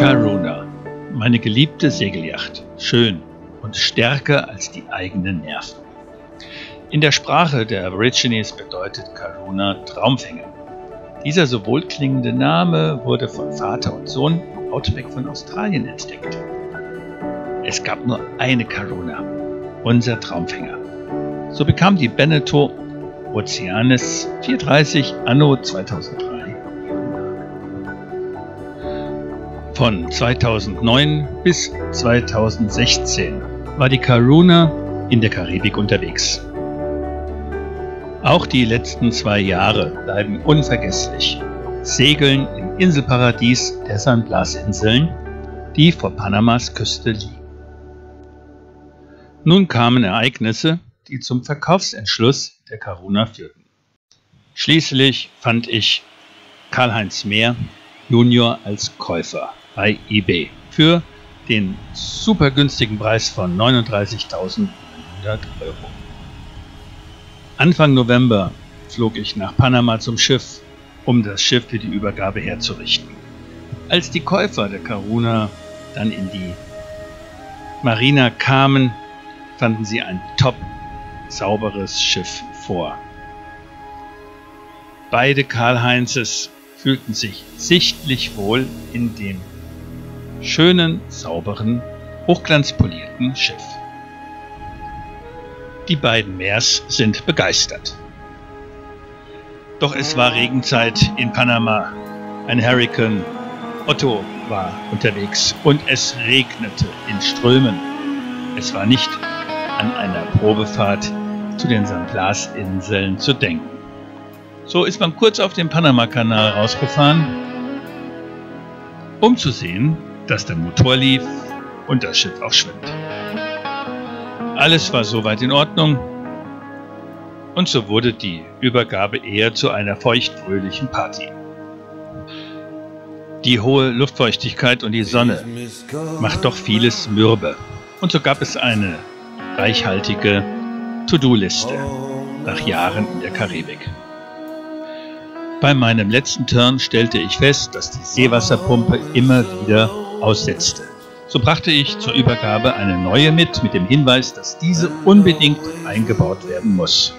Karuna, meine geliebte Segelyacht, schön und stärker als die eigenen Nerven. In der Sprache der Aborigines bedeutet Karuna Traumfänger. Dieser so wohlklingende Name wurde von Vater und Sohn im Outback von Australien entdeckt. Es gab nur eine Karuna, unser Traumfänger. So bekam die Beneteau Oceanis 430 anno 2003 ihren Namen. Von 2009 bis 2016 war die Karuna in der Karibik unterwegs. Auch die letzten 2 Jahre bleiben unvergesslich. Segeln im Inselparadies der San Blas-Inseln, die vor Panamas Küste liegen. Nun kamen Ereignisse, die zum Verkaufsentschluss der Karuna führten. Schließlich fand ich Karl-Heinz Mehr Junior als Käufer bei eBay für den super günstigen Preis von 39.900 €. Anfang November flog ich nach Panama zum Schiff, um das Schiff für die Übergabe herzurichten. Als die Käufer der Karuna dann in die Marina kamen, fanden sie ein top sauberes Schiff vor. Beide Karl-Heinzes fühlten sich sichtlich wohl in dem schönen, sauberen, hochglanzpolierten Schiff. Die beiden Mehrs sind begeistert. Doch es war Regenzeit in Panama. Ein Hurrikan Otto war unterwegs und es regnete in Strömen. Es war nicht an einer Probefahrt zu den San Blas-Inseln zu denken. So ist man kurz auf dem Panama-Kanal rausgefahren, um zu sehen, dass der Motor lief und das Schiff auch schwimmt. Alles war soweit in Ordnung und so wurde die Übergabe eher zu einer feuchtfröhlichen Party. Die hohe Luftfeuchtigkeit und die Sonne macht doch vieles mürbe. Und so gab es eine reichhaltige To-Do-Liste nach Jahren in der Karibik. Bei meinem letzten Turn stellte ich fest, dass die Seewasserpumpe immer wieder aussetzte. So brachte ich zur Übergabe eine neue mit dem Hinweis, dass diese unbedingt eingebaut werden muss.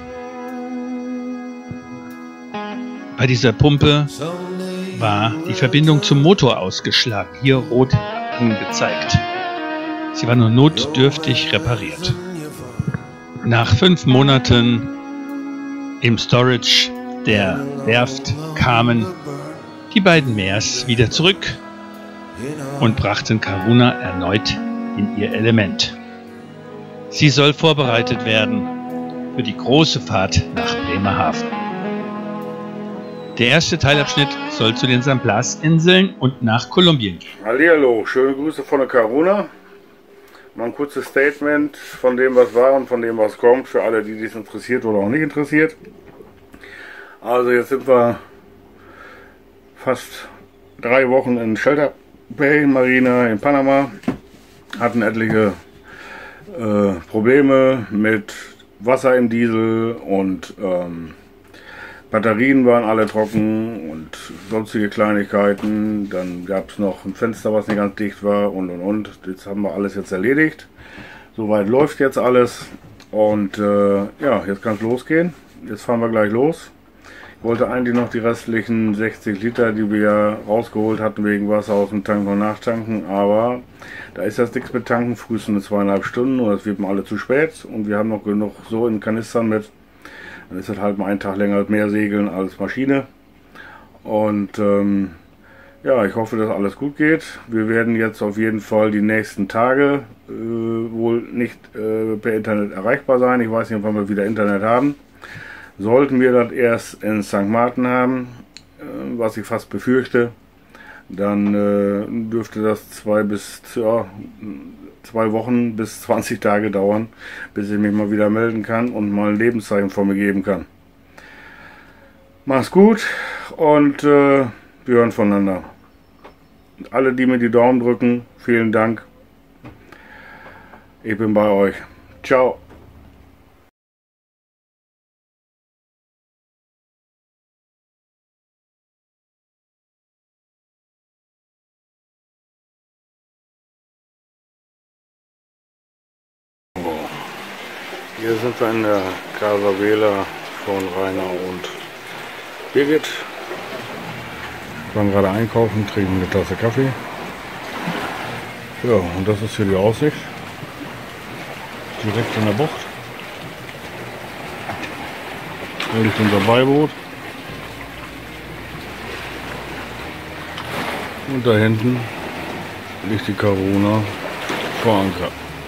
Bei dieser Pumpe war die Verbindung zum Motor ausgeschlagen, hier rot angezeigt. Sie war nur notdürftig repariert. Nach 5 Monaten im Storage der Werft kamen die beiden Mehrs wieder zurück und brachten Karuna erneut in ihr Element. Sie soll vorbereitet werden für die große Fahrt nach Bremerhaven. Der erste Teilabschnitt soll zu den San Blas-Inseln und nach Kolumbien gehen. Hallihallo, schöne Grüße von der Karuna. Mal ein kurzes Statement von dem, was war und von dem, was kommt, für alle, die dies interessiert oder auch nicht interessiert. Also jetzt sind wir fast 3 Wochen in Shelter Bay Marina in Panama, hatten etliche Probleme mit Wasser im Diesel und Batterien waren alle trocken und sonstige Kleinigkeiten. Dann gab es noch ein Fenster, was nicht ganz dicht war und. Jetzt haben wir alles jetzt erledigt. Soweit läuft jetzt alles und ja, jetzt kann es losgehen. Jetzt fahren wir gleich los. Ich wollte eigentlich noch die restlichen 60 Liter, die wir rausgeholt hatten wegen Wasser aus dem Tank, noch nachtanken, aber da ist jetzt nichts mit tanken, frühestens 2,5 Stunden und das wird mir alle zu spät und wir haben noch genug so in Kanistern mit. Dann ist das halt mal einen Tag länger mehr segeln als Maschine. Und ja, ich hoffe, dass alles gut geht. Wir werden jetzt auf jeden Fall die nächsten Tage wohl nicht per Internet erreichbar sein. Ich weiß nicht, wann wir wieder Internet haben. Sollten wir das erst in St. Martin haben, was ich fast befürchte, dann dürfte das 2 Wochen bis 20 Tage dauern, bis ich mich mal wieder melden kann und mal ein Lebenszeichen von mir geben kann. Mach's gut und wir hören voneinander. Alle, die mir die Daumen drücken, vielen Dank. Ich bin bei euch. Ciao. Hier sind wir in der Casa Vela von Rainer und Birgit. Wir waren gerade einkaufen, trinken eine Tasse Kaffee. Ja, und das ist hier die Aussicht. Direkt in der Bucht. Da liegt unser Beiboot. Und da hinten liegt die Caruna vor Anker.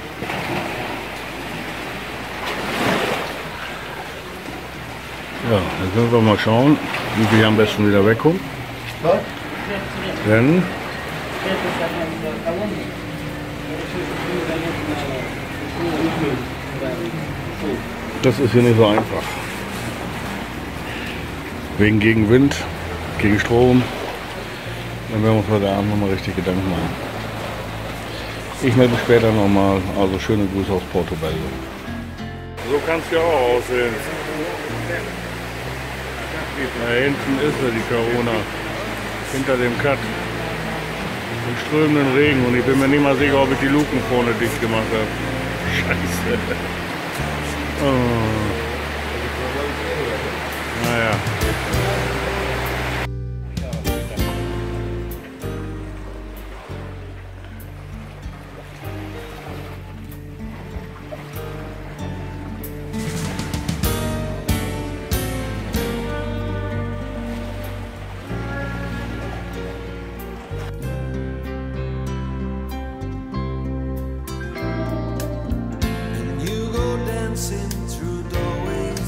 Ja, dann können wir mal schauen, wie wir am besten wieder wegkommen. Denn das ist hier nicht so einfach. Wegen Gegenwind, gegen Strom. Dann werden wir uns heute Abend nochmal richtig Gedanken machen. Ich melde mich später nochmal. Also schöne Grüße aus Portobello. So kann es ja auch aussehen. Da hinten ist ja die Caruna. Hinter dem Cut. Im strömenden Regen. Und ich bin mir nicht mal sicher, ob ich die Luken vorne dicht gemacht habe. Scheiße. Oh. Naja. Through doorways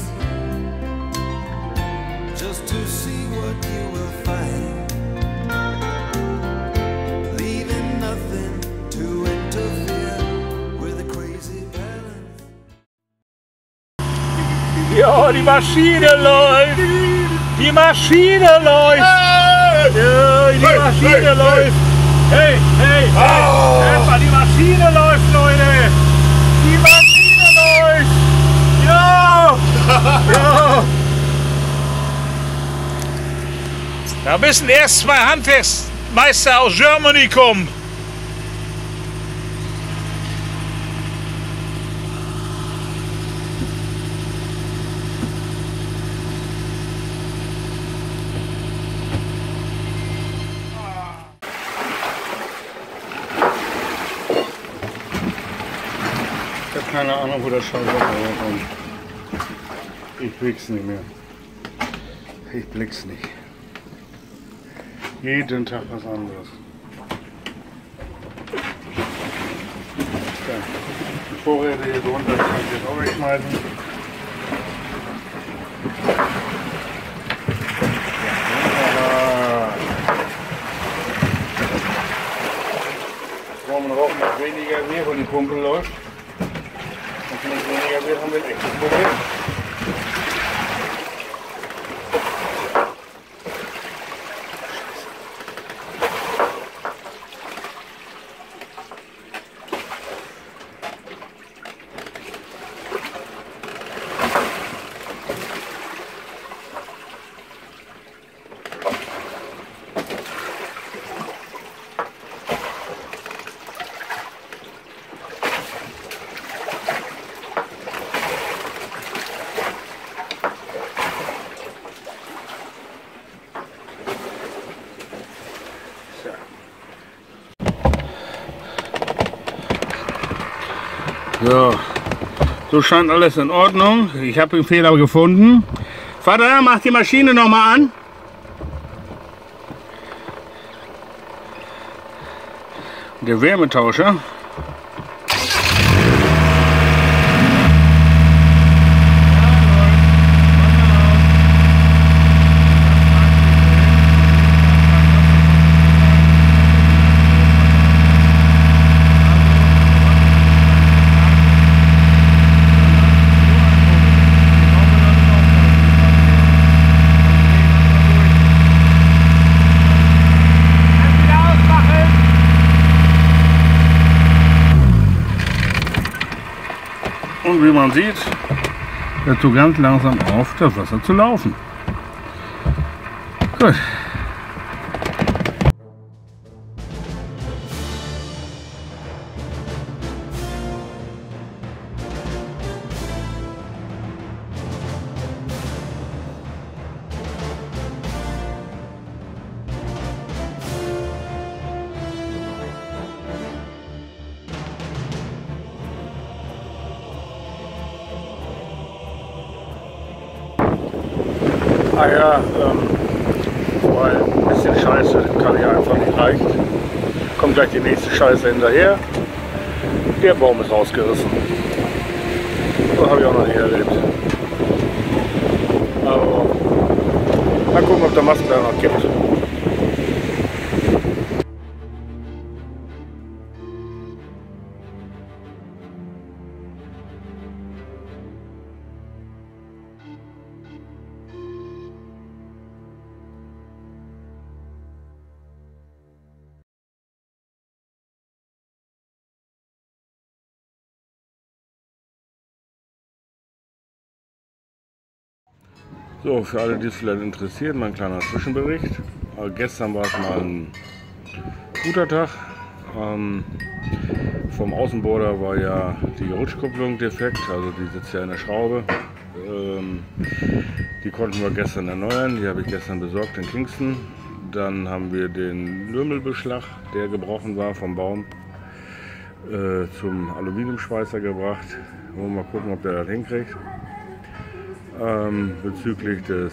just to see what you will find, leaving nothing to interfere with a crazy balance. Ja, die Maschine läuft! Die Maschine läuft! Ja, die Maschine läuft! Hey, hey, hey! Erstmal die Maschine läuft, Leute! Die Maschine läuft! Ja! Ja! Da müssen erst zwei Handwerksmeister aus Germany kommen. Ich habe keine Ahnung, wo das Scheiß kommt. Ich blick's nicht mehr. Ich blick's nicht. Jeden Tag was anderes. Ja, die Vorräte hier drunter kann ich jetzt auch wegschmeißen. Jetzt wollen wir noch hoffen, dass weniger wird, wo die Pumpe läuft. Und wenn es weniger wird, haben wir ein echtes Problem. So, so scheint alles in Ordnung. Ich habe den Fehler gefunden. Vater, mach die Maschine noch mal an. Der Wärmetauscher. Und wie man sieht, hört so ganz langsam auf, das Wasser zu laufen. Gut. Ah ja, weil ein bisschen Scheiße kann ja einfach nicht reichen. Kommt gleich die nächste Scheiße hinterher. Der Baum ist rausgerissen. Das habe ich auch noch nicht erlebt. Aber mal gucken, ob der Mastbaum noch gibt. So, für alle, die es vielleicht interessiert, mein kleiner Zwischenbericht. Gestern war es mal ein guter Tag. Vom Außenborder war ja die Rutschkupplung defekt, also die sitzt ja in der Schraube. Die konnten wir gestern erneuern, die habe ich gestern besorgt in Kingston. Dann haben wir den Lümmelbeschlag, der gebrochen war vom Baum, zum Aluminiumschweißer gebracht. Wollen wir mal gucken, ob der das hinkriegt. Bezüglich des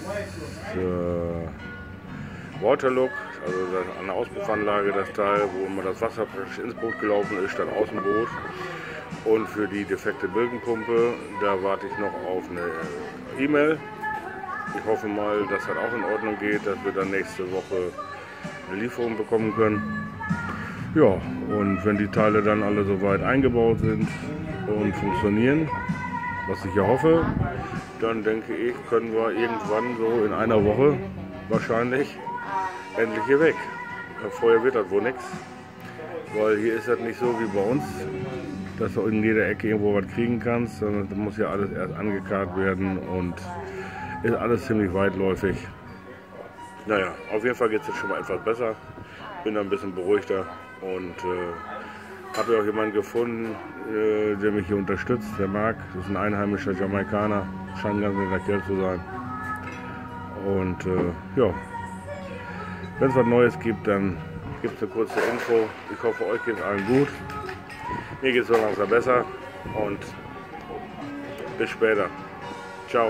Waterlook, also an der Auspuffanlage, das Teil, wo immer das Wasser praktisch ins Boot gelaufen ist, statt aus dem Boot. Und für die defekte Bilgenpumpe, da warte ich noch auf eine E-Mail. Ich hoffe mal, dass das auch in Ordnung geht, dass wir dann nächste Woche eine Lieferung bekommen können. Ja, und wenn die Teile dann alle soweit eingebaut sind und funktionieren, was ich ja hoffe, dann denke ich, können wir irgendwann so in einer Woche wahrscheinlich endlich hier weg. Vorher wird das wohl nichts, weil hier ist das nicht so wie bei uns, dass du in jeder Ecke irgendwo was kriegen kannst, sondern da muss ja alles erst angekarrt werden und ist alles ziemlich weitläufig. Naja, auf jeden Fall geht es jetzt schon mal etwas besser, bin da ein bisschen beruhigter und habe ja auch jemanden gefunden, der mich hier unterstützt, der Marc. Das ist ein einheimischer Jamaikaner, scheint ein ganz netter Kerl zu sein. Und ja, wenn es was Neues gibt, dann gibt es eine kurze Info. Ich hoffe, euch geht es allen gut. Mir geht es so langsam besser und bis später. Ciao.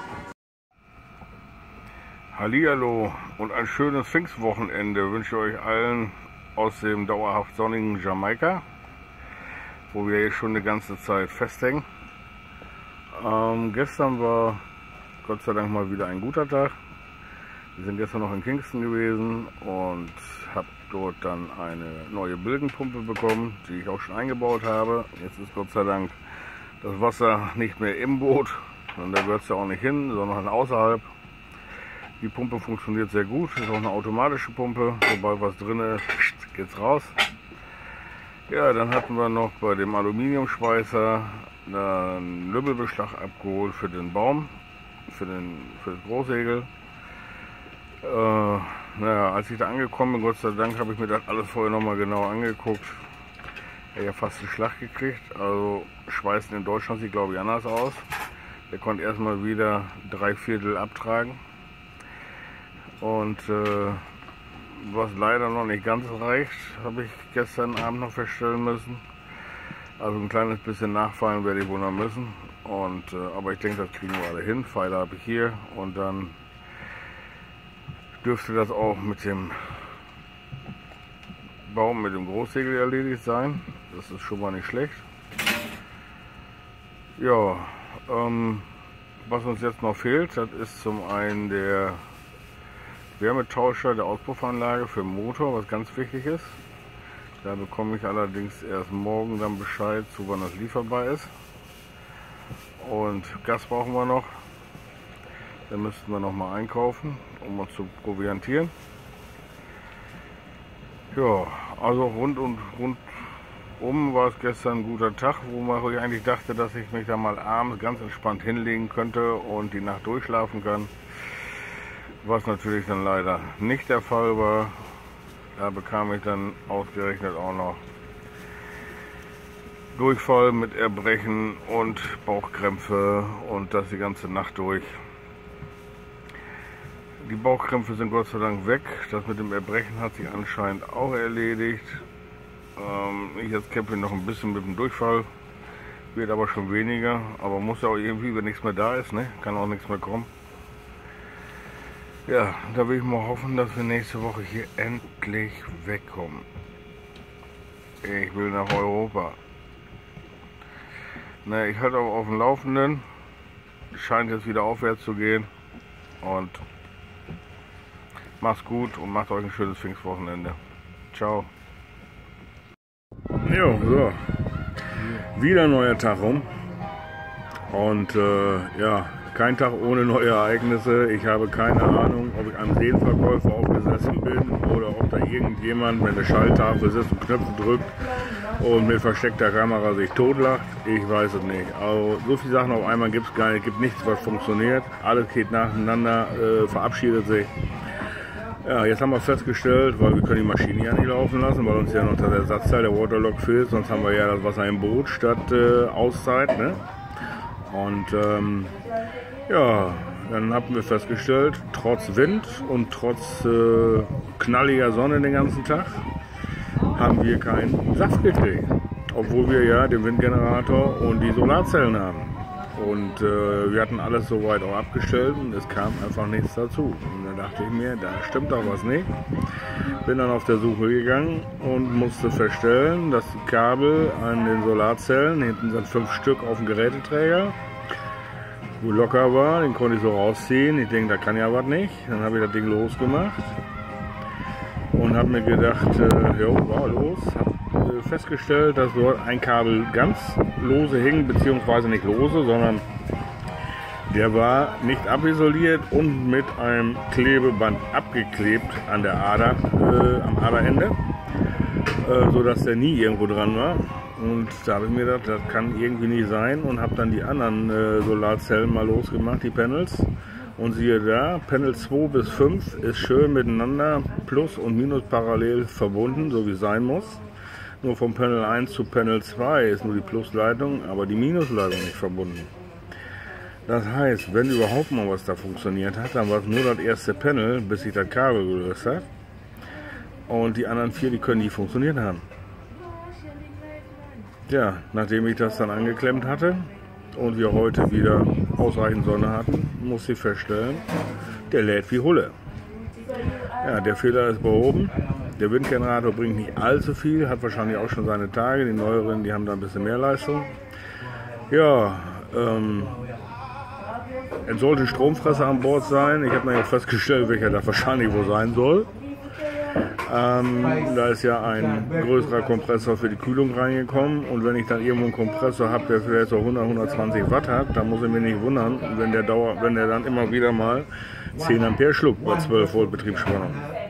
Hallihallo und ein schönes Pfingstwochenende wünsche ich euch allen aus dem dauerhaft sonnigen Jamaika, wo wir jetzt schon eine ganze Zeit festhängen. Gestern war Gott sei Dank mal wieder ein guter Tag. Wir sind gestern noch in Kingston gewesen und habe dort dann eine neue Bilgenpumpe bekommen, die ich auch schon eingebaut habe. Jetzt ist Gott sei Dank das Wasser nicht mehr im Boot, und da gehört es ja auch nicht hin, sondern außerhalb. Die Pumpe funktioniert sehr gut, ist auch eine automatische Pumpe, sobald was drin ist, geht's raus. Ja, dann hatten wir noch bei dem Aluminiumschweißer einen Lümmelbeschlag abgeholt für den Baum, für das Großsegel. Naja, als ich da angekommen bin, Gott sei Dank, habe ich mir das alles vorher nochmal genau angeguckt. Ich habe ja fast einen Schlag gekriegt, also Schweißen in Deutschland sieht glaube ich anders aus. Der konnte erstmal wieder 3/4 abtragen. Und was leider noch nicht ganz reicht, habe ich gestern Abend noch feststellen müssen. Also ein kleines bisschen nachfallen werde ich wohl noch müssen. Und, aber ich denke, das kriegen wir alle hin. Pfeiler habe ich hier und dann dürfte das auch mit dem Baum, mit dem Großsegel erledigt sein. Das ist schon mal nicht schlecht. Ja, was uns jetzt noch fehlt, das ist zum einen der Wärmetauscher der Auspuffanlage für den Motor, was ganz wichtig ist. Da bekomme ich allerdings erst morgen dann Bescheid, zu wann das lieferbar ist. Und Gas brauchen wir noch. Da müssten wir noch mal einkaufen, um uns zu proviantieren. Ja, also rundum war es gestern ein guter Tag, wo ich eigentlich dachte, dass ich mich da mal abends ganz entspannt hinlegen könnte und die Nacht durchschlafen kann. Was natürlich dann leider nicht der Fall war. Da bekam ich dann ausgerechnet auch noch Durchfall mit Erbrechen und Bauchkrämpfe und das die ganze Nacht durch. Die Bauchkrämpfe sind Gott sei Dank weg. Das mit dem Erbrechen hat sich anscheinend auch erledigt. Ich jetzt kämpfe noch ein bisschen mit dem Durchfall. Wird aber schon weniger. Aber muss ja auch irgendwie, wenn nichts mehr da ist, ne? Kann auch nichts mehr kommen. Ja, da will ich mal hoffen, dass wir nächste Woche hier endlich wegkommen. Ich will nach Europa. Ne, ich halte auch auf dem Laufenden. Scheint jetzt wieder aufwärts zu gehen. Und macht's gut und macht euch ein schönes Pfingstwochenende. Ciao. Jo, so. Wieder ein neuer Tag rum. Und ja, kein Tag ohne neue Ereignisse. Ich habe keine Ahnung, ob ich einem Seelenverkäufer aufgesessen bin oder ob da irgendjemand mit der Schalltafel sitzt und Knöpfe drückt und mit versteckter Kamera sich totlacht. Ich weiß es nicht. Also so viele Sachen auf einmal gibt es gar nicht. Es gibt nichts, was funktioniert. Alles geht nacheinander, verabschiedet sich. Ja, jetzt haben wir festgestellt, weil wir können die Maschine ja nicht laufen lassen, weil uns ja noch das Ersatzteil der Waterlock fehlt. Sonst haben wir ja das Wasser im Boot statt Auszeit. Ne? Und ja, dann haben wir festgestellt, trotz Wind und trotz knalliger Sonne den ganzen Tag, haben wir keinen Saft gekriegt. Obwohl wir ja den Windgenerator und die Solarzellen haben. Und wir hatten alles soweit auch abgestellt und es kam einfach nichts dazu. Und dann dachte ich mir, da stimmt doch was nicht. Bin dann auf der Suche gegangen und musste feststellen, dass die Kabel an den Solarzellen, hinten sind 5 Stück auf dem Geräteträger, wo locker war, den konnte ich so rausziehen. Ich denke, da kann ja was nicht. Dann habe ich das Ding losgemacht und habe mir gedacht, jo, war los. Habe festgestellt, dass dort ein Kabel ganz lose hing, beziehungsweise nicht lose, sondern der war nicht abisoliert und mit einem Klebeband abgeklebt an der Ader, am Aderende, sodass der nie irgendwo dran war. Und da habe ich mir gedacht, das kann irgendwie nicht sein und habe dann die anderen Solarzellen mal losgemacht, die Panels. Und siehe da, Panel 2 bis 5 ist schön miteinander Plus und Minus parallel verbunden, so wie es sein muss. Nur vom Panel 1 zu Panel 2 ist nur die Plusleitung, aber die Minusleitung nicht verbunden. Das heißt, wenn überhaupt mal was da funktioniert hat, dann war es nur das erste Panel, bis sich das Kabel gelöst hat. Und die anderen 4, die können nie funktioniert haben. Ja, nachdem ich das dann angeklemmt hatte und wir heute wieder ausreichend Sonne hatten, musste ich feststellen, der lädt wie Hulle. Ja, der Fehler ist behoben. Der Windgenerator bringt nicht allzu viel, hat wahrscheinlich auch schon seine Tage. Die neueren, die haben da ein bisschen mehr Leistung. Ja, es sollte ein Stromfresser an Bord sein. Ich habe mir jetzt festgestellt, welcher da wahrscheinlich wohl sein soll. Da ist ja ein größerer Kompressor für die Kühlung reingekommen und wenn ich dann irgendwo einen Kompressor habe, der vielleicht so 100, 120 Watt hat, dann muss ich mich nicht wundern, wenn der dann immer wieder mal 10 Ampere schluckt bei 12 Volt Betriebsspannung.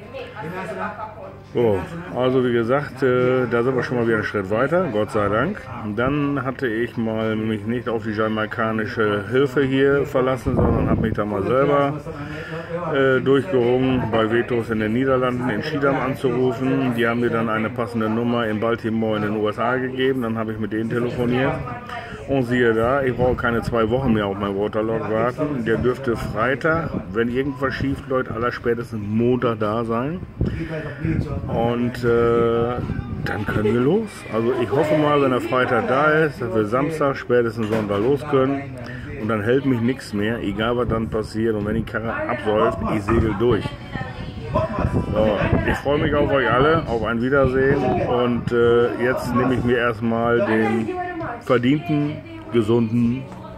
So, also wie gesagt, da sind wir schon mal wieder einen Schritt weiter, Gott sei Dank. Dann hatte ich mal mich nicht auf die jamaikanische Hilfe hier verlassen, sondern habe mich da mal selber durchgerungen, bei Vetos in den Niederlanden in Schiedam anzurufen. Die haben mir dann eine passende Nummer in Baltimore in den USA gegeben, dann habe ich mit denen telefoniert. Und siehe da, ich brauche keine 2 Wochen mehr auf mein Waterlock warten. Der dürfte Freitag, wenn irgendwas schief läuft, allerspätestens Montag da sein. Und dann können wir los. Also ich hoffe mal, wenn er Freitag da ist, dass wir Samstag, spätestens Sonntag los können. Und dann hält mich nichts mehr, egal was dann passiert. Und wenn die Karre absäuft, ich segel durch. So, ich freue mich auf euch alle, auf ein Wiedersehen. Und jetzt nehme ich mir erstmal den verdienten, gesunden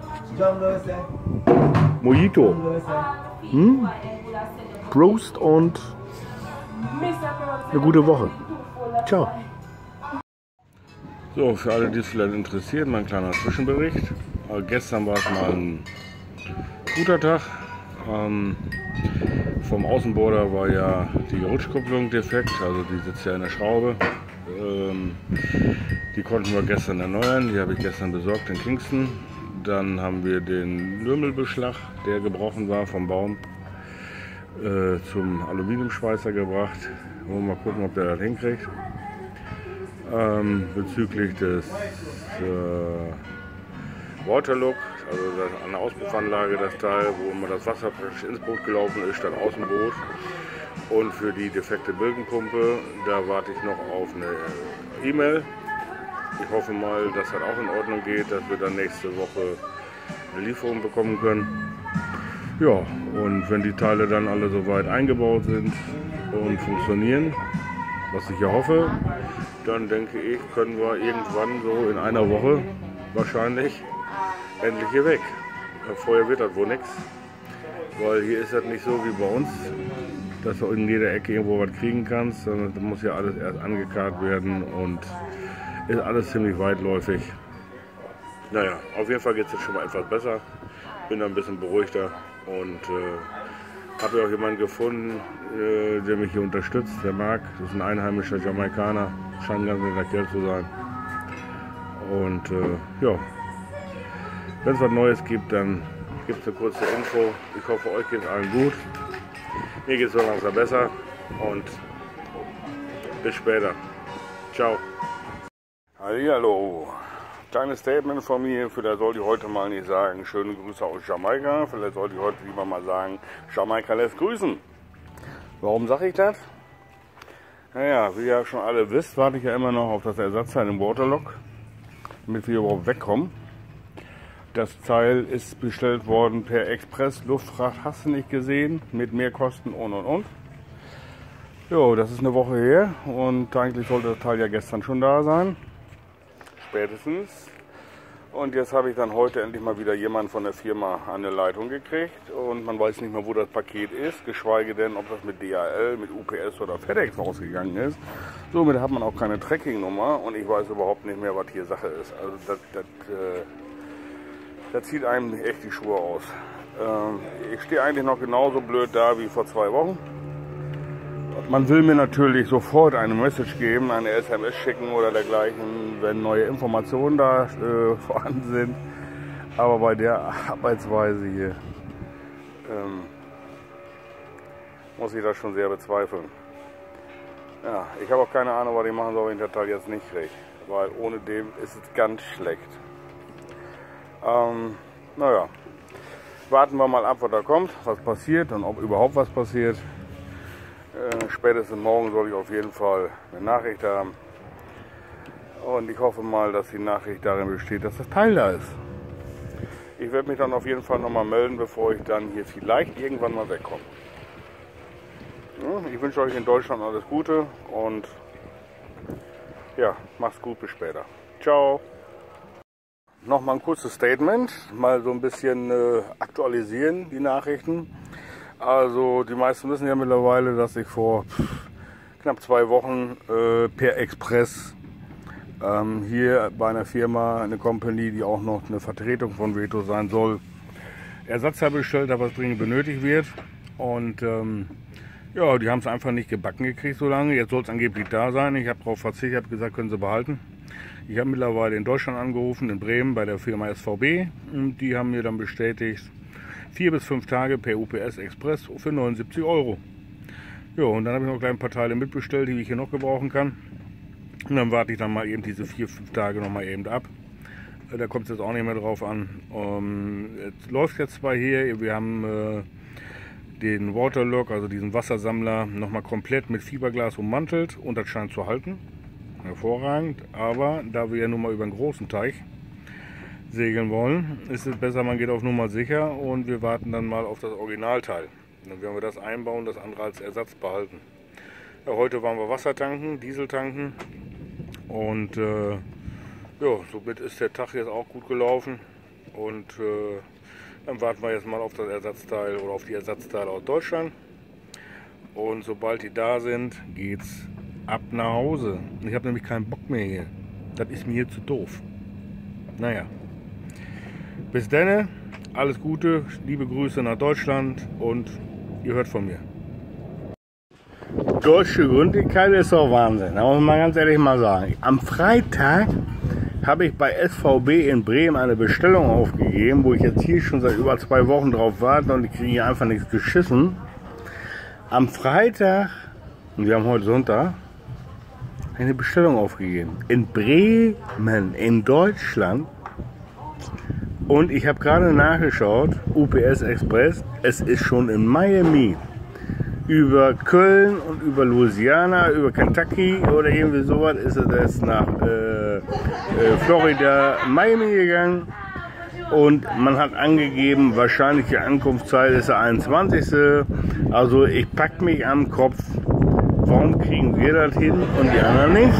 Mojito. Prost und eine gute Woche. Ciao. So, für alle, die es vielleicht interessiert, mein kleiner Zwischenbericht. Gestern war es mal ein guter Tag. Vom Außenborder war ja die Rutschkupplung defekt, also die sitzt ja in der Schraube. Die konnten wir gestern erneuern, die habe ich gestern besorgt in Kingston. Dann haben wir den Lümmelbeschlag, der gebrochen war vom Baum, zum Aluminiumschweißer gebracht. Wollen wir mal gucken, ob der das hinkriegt. Bezüglich des Waterlook, also an der Auspuffanlage das Teil, wo immer das Wasser praktisch ins Boot gelaufen ist, statt aus dem Boot. Und für die defekte Bilgenpumpe, da warte ich noch auf eine E-Mail. Ich hoffe mal, dass das auch in Ordnung geht, dass wir dann nächste Woche eine Lieferung bekommen können. Ja, und wenn die Teile dann alle soweit eingebaut sind und funktionieren, was ich ja hoffe, dann denke ich, können wir irgendwann so in einer Woche wahrscheinlich endlich hier weg. Vorher wird das wohl nichts, weil hier ist das nicht so wie bei uns, dass du in jeder Ecke irgendwo was kriegen kannst, sondern da muss ja alles erst angekarrt werden und ist alles ziemlich weitläufig. Naja, auf jeden Fall geht es jetzt schon mal etwas besser, bin da ein bisschen beruhigter und habe ja auch jemanden gefunden, der mich hier unterstützt, der Marc, das ist ein einheimischer Jamaikaner, scheint ein ganz netter Kerl zu sein. Und ja, wenn es was Neues gibt, dann gibt es eine kurze Info. Ich hoffe, euch geht es allen gut. Mir geht es so langsam besser und bis später. Ciao. Hallo. Kleines Statement von mir, vielleicht sollte ich heute mal nicht sagen, schöne Grüße aus Jamaika, vielleicht sollte ich heute lieber mal sagen, Jamaika lässt grüßen. Warum sage ich das? Naja, wie ihr schon alle wisst, warte ich ja immer noch auf das Ersatzteil im Waterlock, damit wir überhaupt wegkommen. Das Teil ist bestellt worden per Express, Luftfracht, hast du nicht gesehen, mit Mehrkosten und. Jo, das ist eine Woche her und eigentlich sollte das Teil ja gestern schon da sein. Spätestens. Und jetzt habe ich dann heute endlich mal wieder jemanden von der Firma an der Leitung gekriegt und man weiß nicht mehr, wo das Paket ist, geschweige denn, ob das mit DHL, mit UPS oder FedEx rausgegangen ist. Somit hat man auch keine Tracking-Nummer und ich weiß überhaupt nicht mehr, was hier Sache ist. Also das zieht einem echt die Schuhe aus. Ich stehe eigentlich noch genauso blöd da wie vor 2 Wochen. Man will mir natürlich sofort eine Message geben, eine SMS schicken oder dergleichen, wenn neue Informationen da vorhanden sind. Aber bei der Arbeitsweise hier muss ich das schon sehr bezweifeln. Ja, ich habe auch keine Ahnung, was ich machen soll, wenn ich das Teil jetzt nicht kriege. Weil ohne dem ist es ganz schlecht. Naja, warten wir mal ab, was da kommt, was passiert und ob überhaupt was passiert. Spätestens morgen soll ich auf jeden Fall eine Nachricht haben. Und ich hoffe mal, dass die Nachricht darin besteht, dass das Teil da ist. Ich werde mich dann auf jeden Fall nochmal melden, bevor ich dann hier vielleicht irgendwann mal wegkomme. Ja, ich wünsche euch in Deutschland alles Gute und ja, macht's gut, bis später. Ciao. Nochmal ein kurzes Statement, mal so ein bisschen aktualisieren die Nachrichten. Also die meisten wissen ja mittlerweile, dass ich vor knapp 2 Wochen per Express hier bei einer Firma, eine Company, die auch noch eine Vertretung von Veto sein soll, Ersatzteil bestellt habe, was dringend benötigt wird. Und ja, die haben es einfach nicht gebacken gekriegt so lange. Jetzt soll es angeblich da sein. Ich habe darauf verzichtet, habe gesagt, können sie behalten. Ich habe mittlerweile in Deutschland angerufen, in Bremen bei der Firma SVB. Und die haben mir dann bestätigt, 4 bis 5 Tage per UPS Express für 79 €. Ja, und dann habe ich noch gleich ein paar Teile mitbestellt, die ich hier noch gebrauchen kann. Und dann warte ich dann mal eben diese 4, 5 Tage noch mal eben ab. Da kommt es jetzt auch nicht mehr drauf an. Es läuft jetzt zwar hier, wir haben den Waterlock, also diesen Wassersammler, noch mal komplett mit Fiberglas ummantelt und das scheint zu halten. Hervorragend, aber da wir ja nun mal über einen großen Teich segeln wollen, ist es besser, man geht auf Nummer sicher und wir warten dann mal auf das Originalteil. Dann werden wir das einbauen, das andere als Ersatz behalten. Ja, heute waren wir Wasser tanken, Diesel tanken und ja, somit ist der Tag jetzt auch gut gelaufen und dann warten wir jetzt mal auf das Ersatzteil oder auf die Ersatzteile aus Deutschland und sobald die da sind, geht's ab nach Hause. Ich habe nämlich keinen Bock mehr hier. Das ist mir hier zu doof. Naja. Bis dann, alles Gute, liebe Grüße nach Deutschland und ihr hört von mir. Deutsche Gründlichkeit ist doch Wahnsinn, da muss man mal ganz ehrlich mal sagen. Am Freitag habe ich bei SVB in Bremen eine Bestellung aufgegeben, wo ich jetzt hier schon seit über 2 Wochen drauf warte und ich kriege hier einfach nichts geschissen. Am Freitag, und wir haben heute Sonntag, eine Bestellung aufgegeben. In Bremen, in Deutschland. Und ich habe gerade nachgeschaut, UPS Express, es ist schon in Miami. Über Köln und über Louisiana, über Kentucky oder irgendwie sowas ist es jetzt nach Florida, Miami gegangen. Und man hat angegeben, wahrscheinliche Ankunftszeit ist der 21. Also ich pack mich am Kopf, warum kriegen wir das hin und die anderen nicht?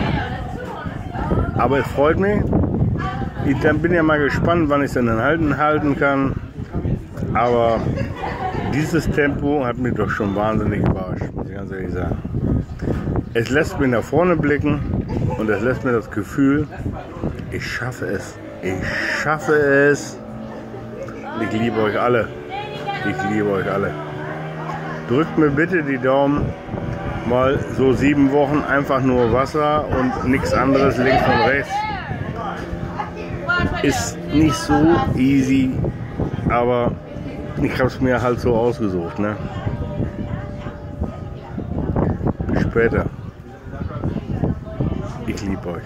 Aber es freut mich. Ich bin ja mal gespannt, wann ich es denn halten kann. Aber dieses Tempo hat mich doch schon wahnsinnig überrascht, muss ich ganz ehrlich sagen. Es lässt mich nach vorne blicken und es lässt mir das Gefühl, ich schaffe es. Ich schaffe es. Ich liebe euch alle. Ich liebe euch alle. Drückt mir bitte die Daumen. Mal so 7 Wochen einfach nur Wasser und nichts anderes links und rechts. Ist nicht so easy, aber ich habe es mir halt so ausgesucht. Ne? Bis später. Ich liebe euch.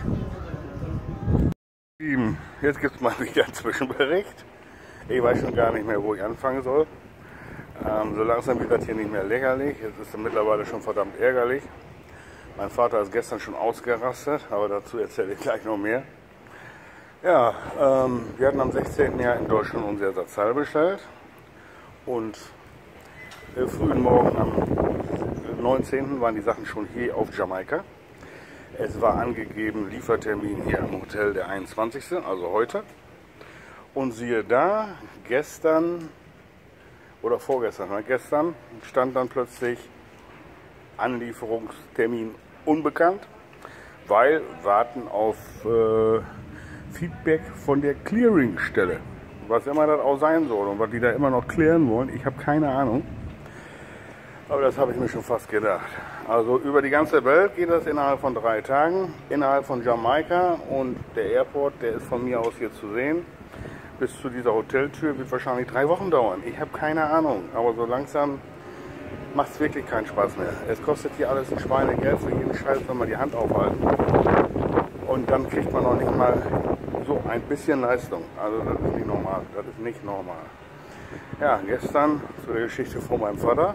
Jetzt gibt es mal wieder einen Zwischenbericht. Ich weiß schon gar nicht mehr, wo ich anfangen soll. So langsam wird das hier nicht mehr lächerlich. Es ist mittlerweile schon verdammt ärgerlich. Mein Vater ist gestern schon ausgerastet, aber dazu erzähle ich gleich noch mehr. Ja, wir hatten am 16. Jahr in Deutschland unser Ersatzteil bestellt. Und frühen Morgen am 19. waren die Sachen schon hier auf Jamaika. Es war angegeben, Liefertermin hier im Hotel der 21., also heute. Und siehe da, gestern oder vorgestern, gestern stand dann plötzlich Anlieferungstermin unbekannt, weil warten auf Feedback von der Clearingstelle. Was immer das auch sein soll und was die da immer noch klären wollen, ich habe keine Ahnung. Aber das habe ich mir schon fast gedacht. Also über die ganze Welt geht das innerhalb von 3 Tagen, innerhalb von Jamaika, und der Airport, der ist von mir aus hier zu sehen. Bis zu dieser Hoteltür wird wahrscheinlich 3 Wochen dauern. Ich habe keine Ahnung, aber so langsam macht es wirklich keinen Spaß mehr. Es kostet hier alles ein Schweinegeld für jeden Scheiß, wenn man die Hand aufhalten. Und dann kriegt man noch nicht mal so ein bisschen Leistung. Also das ist nicht normal. Das ist nicht normal. Ja, gestern zu der Geschichte von meinem Vater.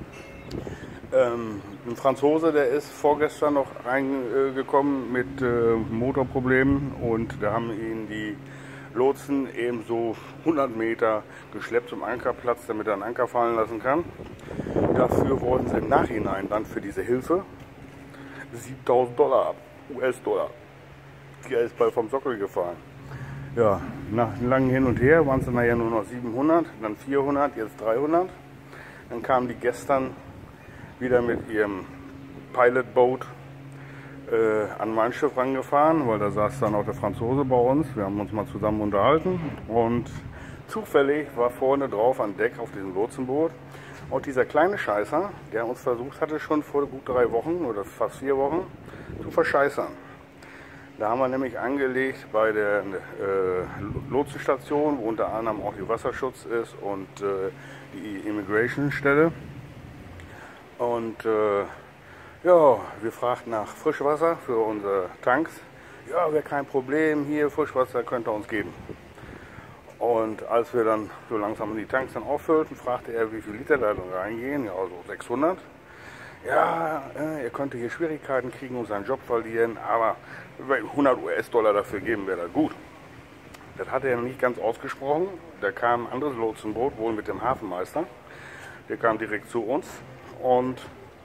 Ein Franzose, der ist vorgestern noch reingekommen mit Motorproblemen, und da haben ihn die Lotsen eben so 100 Meter geschleppt zum Ankerplatz, damit er einen Anker fallen lassen kann. Dafür wollten sie im Nachhinein dann für diese Hilfe $7.000 ab, US-Dollar. Der ist bald vom Sockel gefallen. Ja, nach einem langen Hin und Her waren es dann nachher nur noch 700, dann 400, jetzt 300. Dann kamen die gestern wieder mit ihrem Pilotboot an mein Schiff rangefahren, weil da saß dann auch der Franzose bei uns. Wir haben uns mal zusammen unterhalten, und zufällig war vorne drauf an Deck auf diesem Lotsenboot auch dieser kleine Scheißer, der uns versucht hatte, schon vor gut 3 Wochen oder fast 4 Wochen zu verscheißern. Da haben wir nämlich angelegt bei der Lotsenstation, wo unter anderem auch die Wasserschutz ist und die Immigration-Stelle. Und ja, wir fragten nach Frischwasser für unsere Tanks. Ja, wäre kein Problem, hier Frischwasser könnt ihr uns geben. Und als wir dann so langsam die Tanks dann auffüllten, fragte er, wie viel Liter da reingehen. Ja, so 600. Ja, ihr könnte hier Schwierigkeiten kriegen und seinen Job verlieren, aber 100 US-Dollar dafür geben wäre das gut. Das hatte er nicht ganz ausgesprochen. Da kam ein anderes Lotsenboot, wohl mit dem Hafenmeister. Der kam direkt zu uns und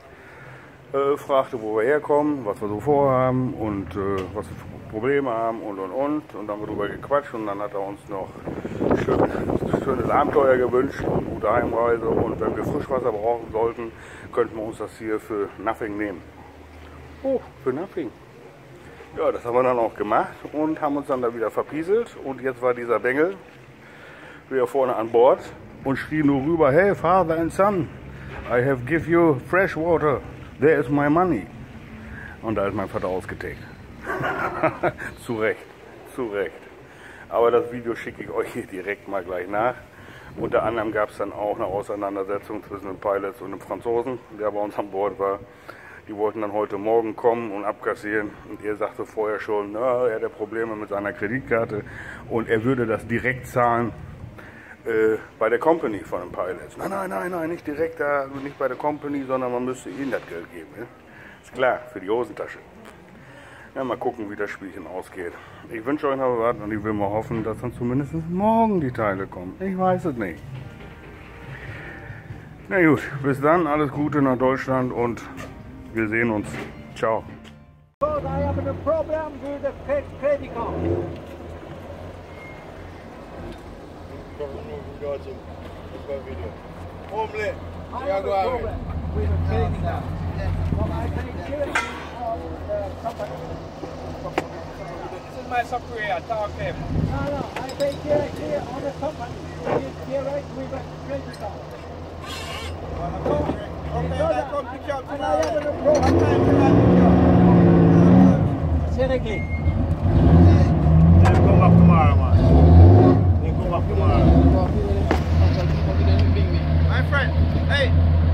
fragte, wo wir herkommen, was wir so vorhaben und was wir für Probleme haben und. Und dann haben wir darüber gequatscht, und dann hat er uns noch ein schönes Abenteuer gewünscht und eine gute Heimreise, und wenn wir Frischwasser brauchen sollten, könnten wir uns das hier für nothing nehmen. Oh, für nothing. Ja, das haben wir dann auch gemacht und haben uns dann da wieder verpieselt, und jetzt war dieser Bengel wieder vorne an Bord und schrie nur rüber: Hey, Father and Son, I have give you fresh water. There is my money. Und da ist mein Vater ausgetickt. Zu Recht, zu Recht. Aber das Video schicke ich euch hier direkt mal gleich nach. Unter anderem gab es dann auch eine Auseinandersetzung zwischen den Pilots und dem Franzosen, der bei uns an Bord war. Die wollten dann heute Morgen kommen und abkassieren. Und er sagte vorher schon, na, er hätte Probleme mit seiner Kreditkarte und er würde das direkt zahlen bei der Company von den Pilots. Nein, nicht direkt da, nicht bei der Company, sondern man müsste ihnen das Geld geben. Ne? Ist klar, für die Hosentasche. Ja, mal gucken, wie das Spielchen ausgeht. Ich wünsche euch noch was und ich will mal hoffen, dass dann zumindest morgen die Teile kommen. Ich weiß es nicht. Na gut, bis dann, alles Gute nach Deutschland und wir sehen uns. Ciao. I have a problem with the credit card. I have a problem with the credit card. But I take care of the company. This is my superior, talk to him. No, I take care of the company. It's direct with the credit card. Okay, I come pick you up And I have tomorrow. a problem. What time can I pick you up? Say it again. Then come back tomorrow, man. Then come back tomorrow. My friend, hey.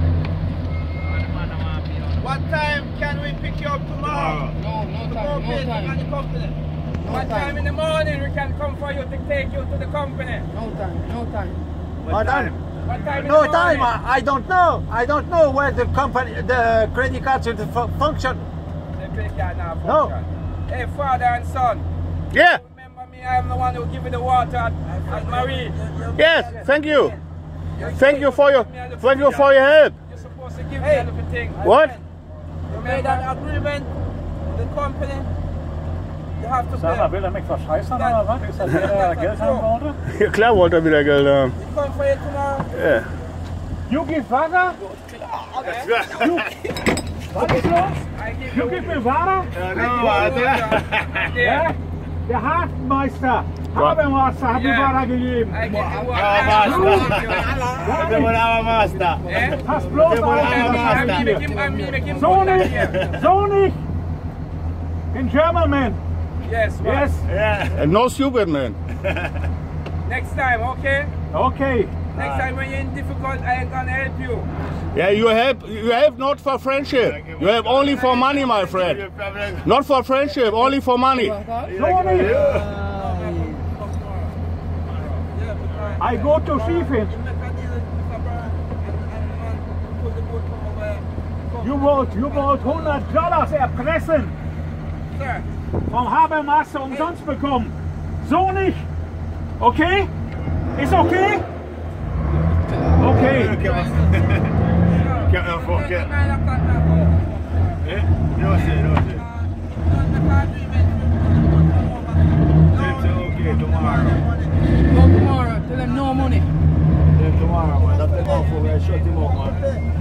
What time can we pick you up tomorrow? No Tomorrow, time, no on time, the company. What time. time in the morning we can come for you to take you to the company? no time. What time in No the time. morning? I don't know. I don't know where the company, the credit card should function. The credit card now No. function. Hey, father and son. Yeah, Remember me, I'm the one who give you the water at Marie. yes, thank you. Thank you for your help. You're supposed to give me a little thing. What? You made an agreement with the company. You have to Sag mal, pay. will er mich verscheißen oder was? Ist das der, der Geld haben wollte? Ja, klar wollte er wieder Geld haben. We come for you tomorrow. Ja. You give Wasser? Was ist los? I give You you give me Wasser? yeah. Der Hafenmeister, Habenmeister hat mir Wasser gegeben. I give you water. Eh? Pass bloß auf, So nicht, so nicht. In German, man. Yes, right. Yes. And no stupid man. Next time, okay? Okay. Next time when you're in difficult, I ain't gonna help you. Yeah, you have not for friendship. You have only for money, my friend. Not for friendship, only for money. So nicht. I go to Schiefin. You wollt $100 erpressen. Sir, Vom Habermaster umsonst bekommen. So nicht. Okay? Ist okay? Okay. Go tomorrow, tell them no money. Tomorrow, man. That's the off for shut him up, man.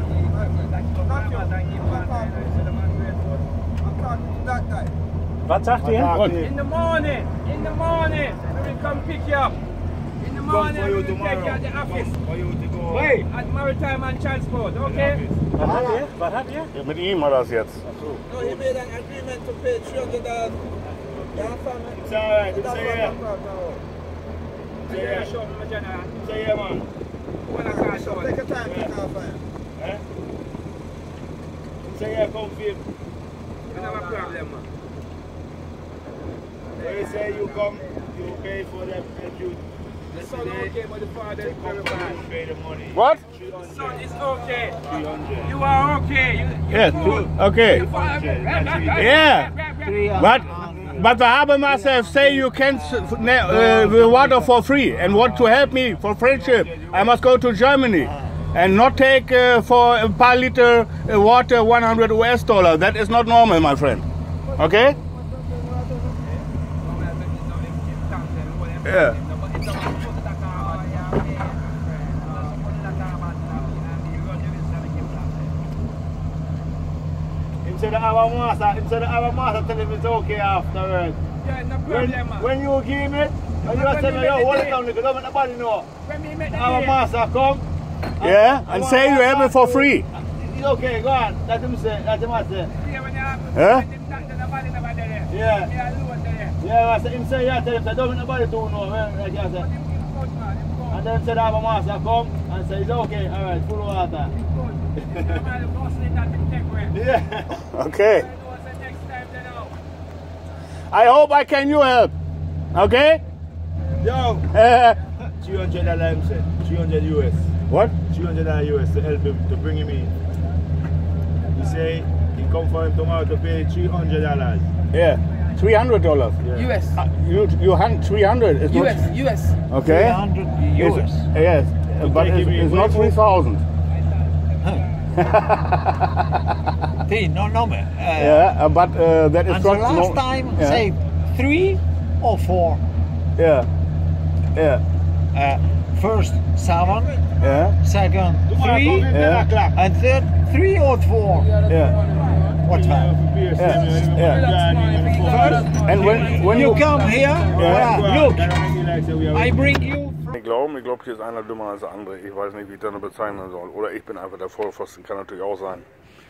Was sagt ihr? in the morning, we will come pick you up. In the morning, we will take you at the office Hey, at Maritime and Transport, okay? was habt ihr? Was habt ihr? Ja, mit ihm war das jetzt. No, he made an agreement to pay $300. It's alright, it's here. Yeah, show me, General. It's here, man. When I can't show it. Take your time, take your time. It's here, come feel. We don't have a problem, man. When you say you come, you pay for them and you The son okay, but the father is very bad. pay the money. What? The son is okay. 300. You are okay. You Yeah, good. okay. Yeah. But the Habermaster say you can water for free and want to help me for friendship. I must go to Germany and not take for a per liter water $100. That is not normal, my friend. Okay? Yeah. Instead of our master tell him it's okay afterwards. Yeah, no problem, man. When you give it, when you tell me, yo, hold it down, because don't let nobody know. When we make the Our deal, master come. Yeah, and say you have it for free. It's okay, go on. Let him say, let him say. yeah, when you have Huh? nobody never there. Yeah. Yeah, alone there. Yeah, I say, him say, yeah, tell him, say, don't let nobody do no. Like I say. And then say, our master come and say, it's okay, alright, full water. Yeah. Okay. I hope I can you help. Okay? Yo, $300 him said. 300 US. What? $300 US to help him, to bring him in. He say he come for him tomorrow to pay $300. Yeah, $300. US. You hunt 300. It's US. US. Not, okay. 300 euros. Yes, but it's not 3,000. No, man. Yeah, but that is And the not last time, yeah. say 3 or 4. Yeah, yeah, First 7, yeah, second 3, yeah, and third 3 or 4. yeah, What's that? yeah. And when You come here, look, I bring you. Ich glaube, hier ist einer dümmer als der andere. Ich weiß nicht, wie ich das noch bezeichnen soll. Oder ich bin einfach der Vollpfosten, kann natürlich auch sein.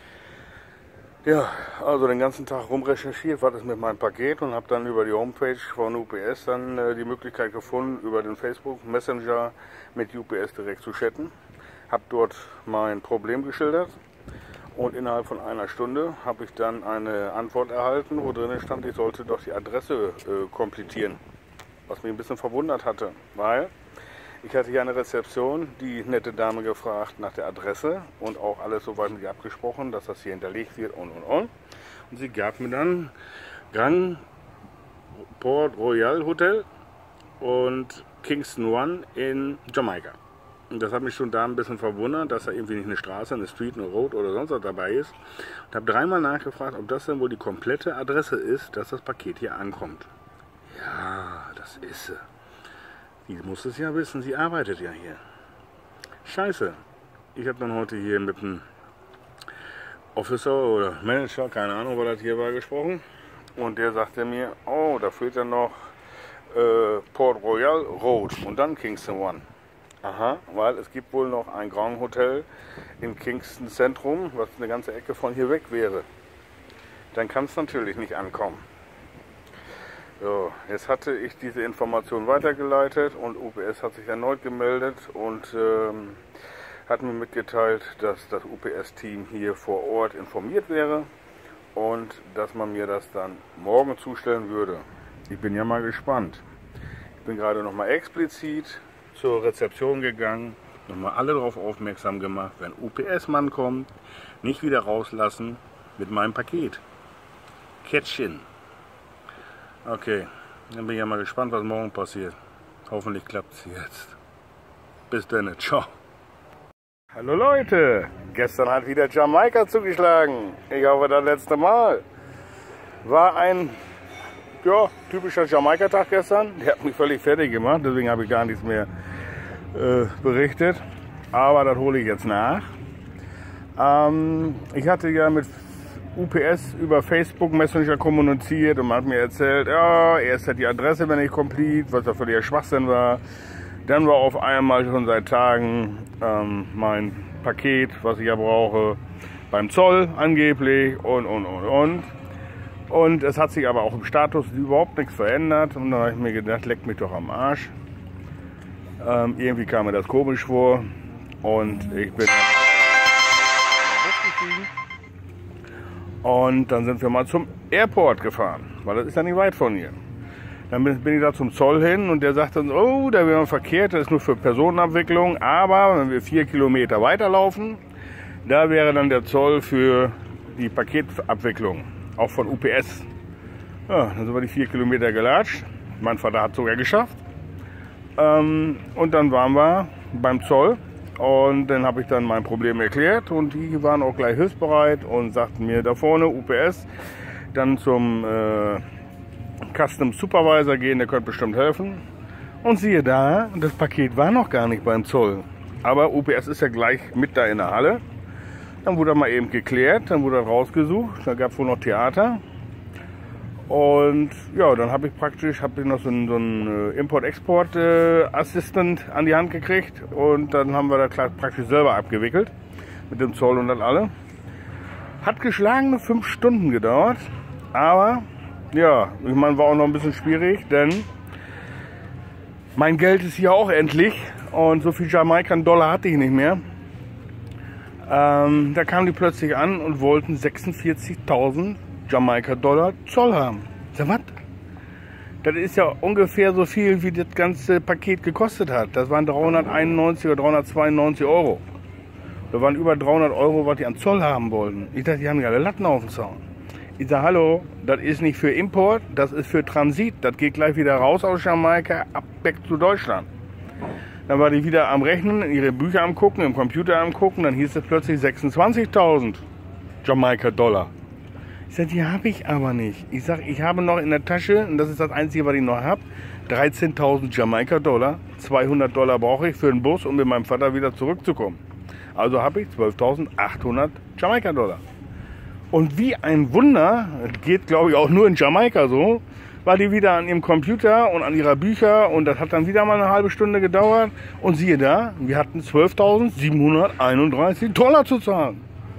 Ja, also den ganzen Tag rumrecherchiert, was ist mit meinem Paket und habe dann über die Homepage von UPS dann die Möglichkeit gefunden, über den Facebook Messenger mit UPS direkt zu chatten. Habe dort mein Problem geschildert und innerhalb von einer Stunde habe ich dann eine Antwort erhalten, wo drin stand, ich sollte doch die Adresse komplettieren. Was mich ein bisschen verwundert hatte, weil ich hatte hier eine Rezeption, die nette Dame gefragt nach der Adresse und auch alles soweit mit ihr abgesprochen, dass das hier hinterlegt wird und. Und sie gab mir dann Grand Port Royal Hotel und Kingston One in Jamaika. Und das hat mich schon da ein bisschen verwundert, dass da irgendwie nicht eine Straße, eine Street, eine Road oder sonst was dabei ist. Und habe dreimal nachgefragt, ob das denn wohl die komplette Adresse ist, dass das Paket hier ankommt. Ja, das ist sie. Die muss es ja wissen, sie arbeitet ja hier. Scheiße. Ich habe dann heute hier mit einem Officer oder Manager, keine Ahnung, was das hier war, gesprochen. Und der sagte mir, oh, da fehlt ja noch Port Royal Road und dann Kingston One. Aha, weil es gibt wohl noch ein Grand Hotel im Kingston Zentrum, was eine ganze Ecke von hier weg wäre. Dann kann es natürlich nicht ankommen. So, jetzt hatte ich diese Information weitergeleitet und UPS hat sich erneut gemeldet und hat mir mitgeteilt, dass das UPS-Team hier vor Ort informiert wäre und dass man mir das dann morgen zustellen würde. Ich bin ja mal gespannt. Ich bin gerade noch mal explizit zur Rezeption gegangen, nochmal alle darauf aufmerksam gemacht, wenn UPS-Mann kommt, nicht wieder rauslassen mit meinem Paket. Kätzchen. Okay, dann bin ich ja mal gespannt, was morgen passiert. Hoffentlich klappt es jetzt. Bis dann, ciao. Hallo Leute, gestern hat wieder Jamaika zugeschlagen. Ich hoffe, das letzte Mal. War ein typischer Jamaika-Tag gestern. Der hat mich völlig fertig gemacht, deswegen habe ich gar nichts mehr berichtet. Aber das hole ich jetzt nach. Ich hatte ja mit UPS über Facebook Messenger kommuniziert und man hat mir erzählt, ja, erst hat die Adresse, wenn nicht complete, was da völliger Schwachsinn war. Dann war auf einmal schon seit Tagen mein Paket, was ich ja brauche, beim Zoll angeblich und. Und es hat sich aber auch im Status überhaupt nichts verändert und dann habe ich mir gedacht, leck mich doch am Arsch. Irgendwie kam mir das komisch vor und ich bin ausgestiegen. Und dann sind wir mal zum Airport gefahren, weil das ist ja nicht weit von hier. Dann bin ich da zum Zoll hin und der sagt dann, oh, da wäre verkehrt, das ist nur für Personenabwicklung, aber wenn wir 4 Kilometer weiterlaufen, da wäre dann der Zoll für die Paketabwicklung, auch von UPS. Ja, dann sind wir die 4 Kilometer gelatscht, mein Vater hat es sogar geschafft. Und dann waren wir beim Zoll. Und dann habe ich dann mein Problem erklärt und die waren auch gleich hilfsbereit und sagten mir da vorne UPS, dann zum Custom Supervisor gehen, der könnte bestimmt helfen. Und siehe da, das Paket war noch gar nicht beim Zoll. Aber UPS ist ja gleich mit da in der Halle. Dann wurde mal eben geklärt, dann wurde rausgesucht, da gab es wohl noch Theater. Und ja, dann habe ich noch so einen Import-Export-Assistent an die Hand gekriegt und dann haben wir das praktisch selber abgewickelt mit dem Zoll und dann alle. Hat geschlagene 5 Stunden gedauert, aber ja, ich meine, war auch noch ein bisschen schwierig, denn mein Geld ist hier auch endlich und so viel Jamaikan-Dollar hatte ich nicht mehr. Da kamen die plötzlich an und wollten 46.000 Jamaika-Dollar Zoll haben. Sag, was? Das ist ja ungefähr so viel, wie das ganze Paket gekostet hat. Das waren 391 oder 392 Euro. Da waren über 300 Euro, was die an Zoll haben wollten. Ich dachte, die haben ja alle Latten auf dem Zaun. Ich sage, hallo, das ist nicht für Import, das ist für Transit. Das geht gleich wieder raus aus Jamaika, ab weg zu Deutschland. Dann war die wieder am Rechnen, ihre Bücher am Gucken, im Computer am Gucken. Dann hieß es plötzlich 26.000 Jamaika-Dollar. Ich sage, die habe ich aber nicht. Ich sage, ich habe noch in der Tasche, und das ist das Einzige, was ich noch habe, 13.000 Jamaika-Dollar. 200 Dollar brauche ich für den Bus, um mit meinem Vater wieder zurückzukommen. Also habe ich 12.800 Jamaika-Dollar. Und wie ein Wunder, geht glaube ich auch nur in Jamaika so, war die wieder an ihrem Computer und an ihrer Bücher und das hat dann wieder mal eine halbe Stunde gedauert. Und siehe da, wir hatten 12.731 Dollar zu zahlen.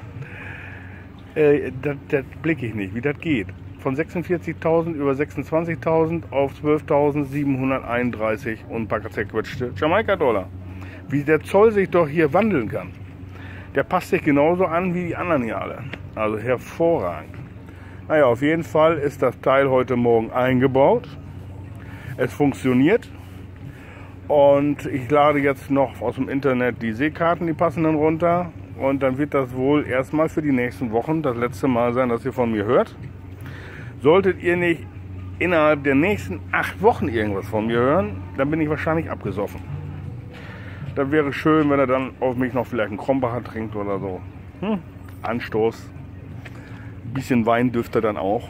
Das blicke ich nicht, wie das geht. Von 46.000 über 26.000 auf 12.731 und ein paar zerquetschte Jamaika-Dollar. Wie der Zoll sich doch hier wandeln kann. Der passt sich genauso an wie die anderen hier alle. Also hervorragend. Naja, auf jeden Fall ist das Teil heute Morgen eingebaut. Es funktioniert. Und ich lade jetzt noch aus dem Internet die Seekarten, die passenden, runter. Und dann wird das wohl erstmal für die nächsten Wochen das letzte Mal sein, dass ihr von mir hört. Solltet ihr nicht innerhalb der nächsten 8 Wochen irgendwas von mir hören, dann bin ich wahrscheinlich abgesoffen. Das wäre schön, wenn er dann auf mich noch vielleicht einen Krombacher trinkt oder so. Anstoß. Ein bisschen Wein dürfte dann auch.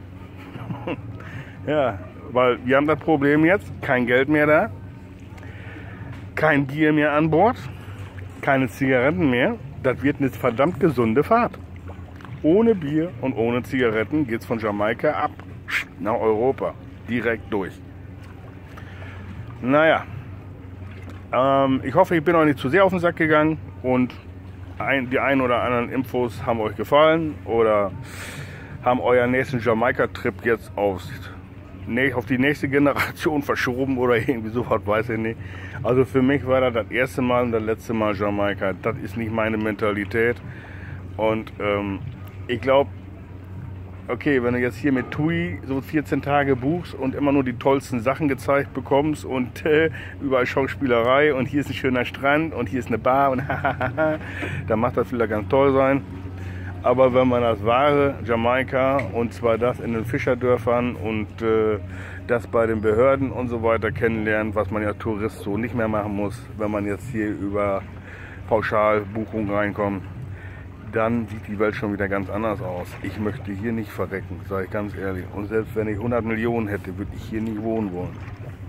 Ja, weil wir haben das Problem jetzt, kein Geld mehr da, kein Bier mehr an Bord, keine Zigaretten mehr. Das wird eine verdammt gesunde Fahrt. Ohne Bier und ohne Zigaretten geht es von Jamaika ab nach Europa. Direkt durch. Naja. Ich hoffe, ich bin euch nicht zu sehr auf den Sack gegangen und die ein oder anderen Infos haben euch gefallen oder haben euren nächsten Jamaika-Trip jetzt auf die nächste Generation verschoben oder irgendwie sowas, weiß ich nicht. Also für mich war das erste Mal und das letzte Mal Jamaika. Das ist nicht meine Mentalität und ich glaube, okay, wenn du jetzt hier mit TUI so 14 Tage buchst und immer nur die tollsten Sachen gezeigt bekommst und überall Schauspielerei und hier ist ein schöner Strand und hier ist eine Bar und dann macht das vielleicht ganz toll sein. Aber wenn man das wahre Jamaika und zwar das in den Fischerdörfern und das bei den Behörden und so weiter kennenlernt, was man ja Tourist so nicht mehr machen muss, wenn man jetzt hier über Pauschalbuchung reinkommt, dann sieht die Welt schon wieder ganz anders aus. Ich möchte hier nicht verrecken, sage ich ganz ehrlich. Und selbst wenn ich 100 Millionen hätte, würde ich hier nicht wohnen wollen.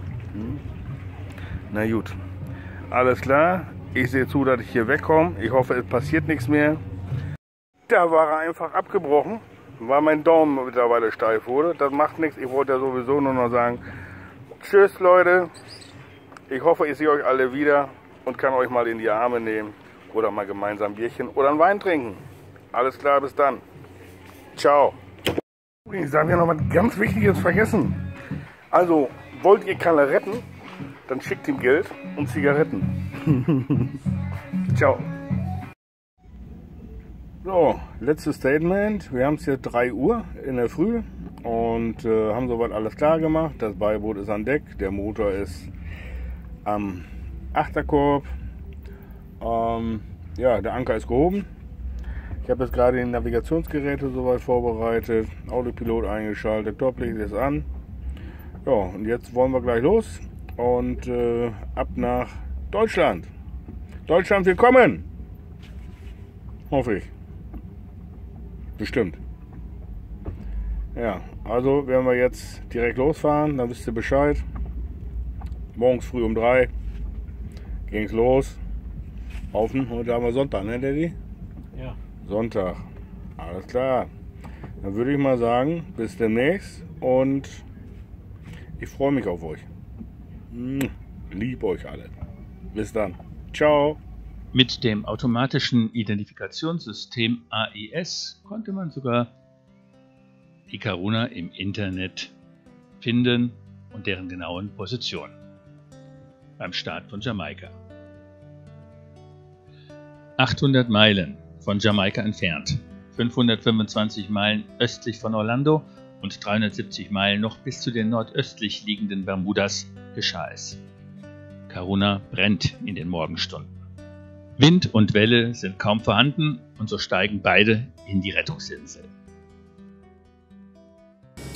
Na gut, alles klar. Ich sehe zu, dass ich hier wegkomme. Ich hoffe, es passiert nichts mehr. Da war er einfach abgebrochen, weil mein Daumen mittlerweile steif wurde. Das macht nichts. Ich wollte ja sowieso nur noch sagen, tschüss Leute. Ich hoffe, ich sehe euch alle wieder und kann euch mal in die Arme nehmen. Oder mal gemeinsam ein Bierchen oder einen Wein trinken. Alles klar, bis dann. Ciao. Ich habe ja noch was ganz Wichtiges vergessen. Also, wollt ihr Kalle retten, dann schickt ihm Geld und Zigaretten. Ciao. So, letztes Statement. Wir haben es jetzt 3 Uhr in der Früh und haben soweit alles klar gemacht. Das Beiboot ist an Deck, der Motor ist am Achterkorb. Ja, der Anker ist gehoben. Ich habe jetzt gerade die Navigationsgeräte soweit vorbereitet, Autopilot eingeschaltet, Toplicht ist an. Ja, und jetzt wollen wir gleich los und ab nach Deutschland. Deutschland, willkommen! Hoffe ich. Bestimmt. Ja, also werden wir jetzt direkt losfahren, dann wisst ihr Bescheid. Morgens früh um 3 ging es los. Heute haben wir Sonntag, ne Daddy? Ja. Sonntag. Alles klar. Dann würde ich mal sagen, bis demnächst und ich freue mich auf euch. Lieb euch alle. Bis dann. Ciao. Mit dem automatischen Identifikationssystem AIS konnte man sogar die Karuna im Internet finden und deren genauen Position beim Start von Jamaika. 800 Meilen von Jamaika entfernt, 525 Meilen östlich von Orlando und 370 Meilen noch bis zu den nordöstlich liegenden Bermudas geschah es. Karuna brennt in den Morgenstunden. Wind und Welle sind kaum vorhanden und so steigen beide in die Rettungsinsel.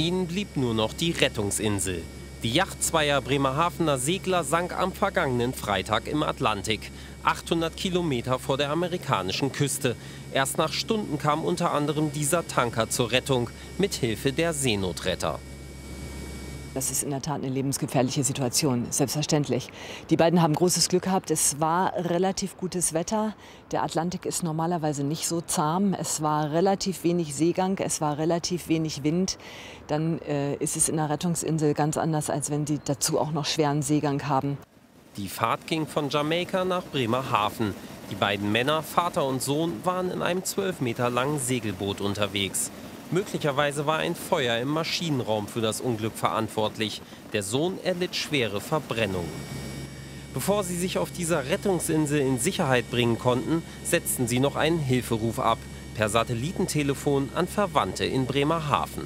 Ihnen blieb nur noch die Rettungsinsel. Die Yacht zweier Bremerhavener Segler sank am vergangenen Freitag im Atlantik, 800 Kilometer vor der amerikanischen Küste. Erst nach Stunden kam unter anderem dieser Tanker zur Rettung, mit Hilfe der Seenotretter. Das ist in der Tat eine lebensgefährliche Situation, selbstverständlich. Die beiden haben großes Glück gehabt. Es war relativ gutes Wetter. Der Atlantik ist normalerweise nicht so zahm. Es war relativ wenig Seegang, es war relativ wenig Wind. Dann ist es in der Rettungsinsel ganz anders, als wenn sie dazu auch noch schweren Seegang haben. Die Fahrt ging von Jamaika nach Bremerhaven. Die beiden Männer, Vater und Sohn, waren in einem 12 Meter langen Segelboot unterwegs. Möglicherweise war ein Feuer im Maschinenraum für das Unglück verantwortlich. Der Sohn erlitt schwere Verbrennungen. Bevor sie sich auf dieser Rettungsinsel in Sicherheit bringen konnten, setzten sie noch einen Hilferuf ab, per Satellitentelefon an Verwandte in Bremerhaven.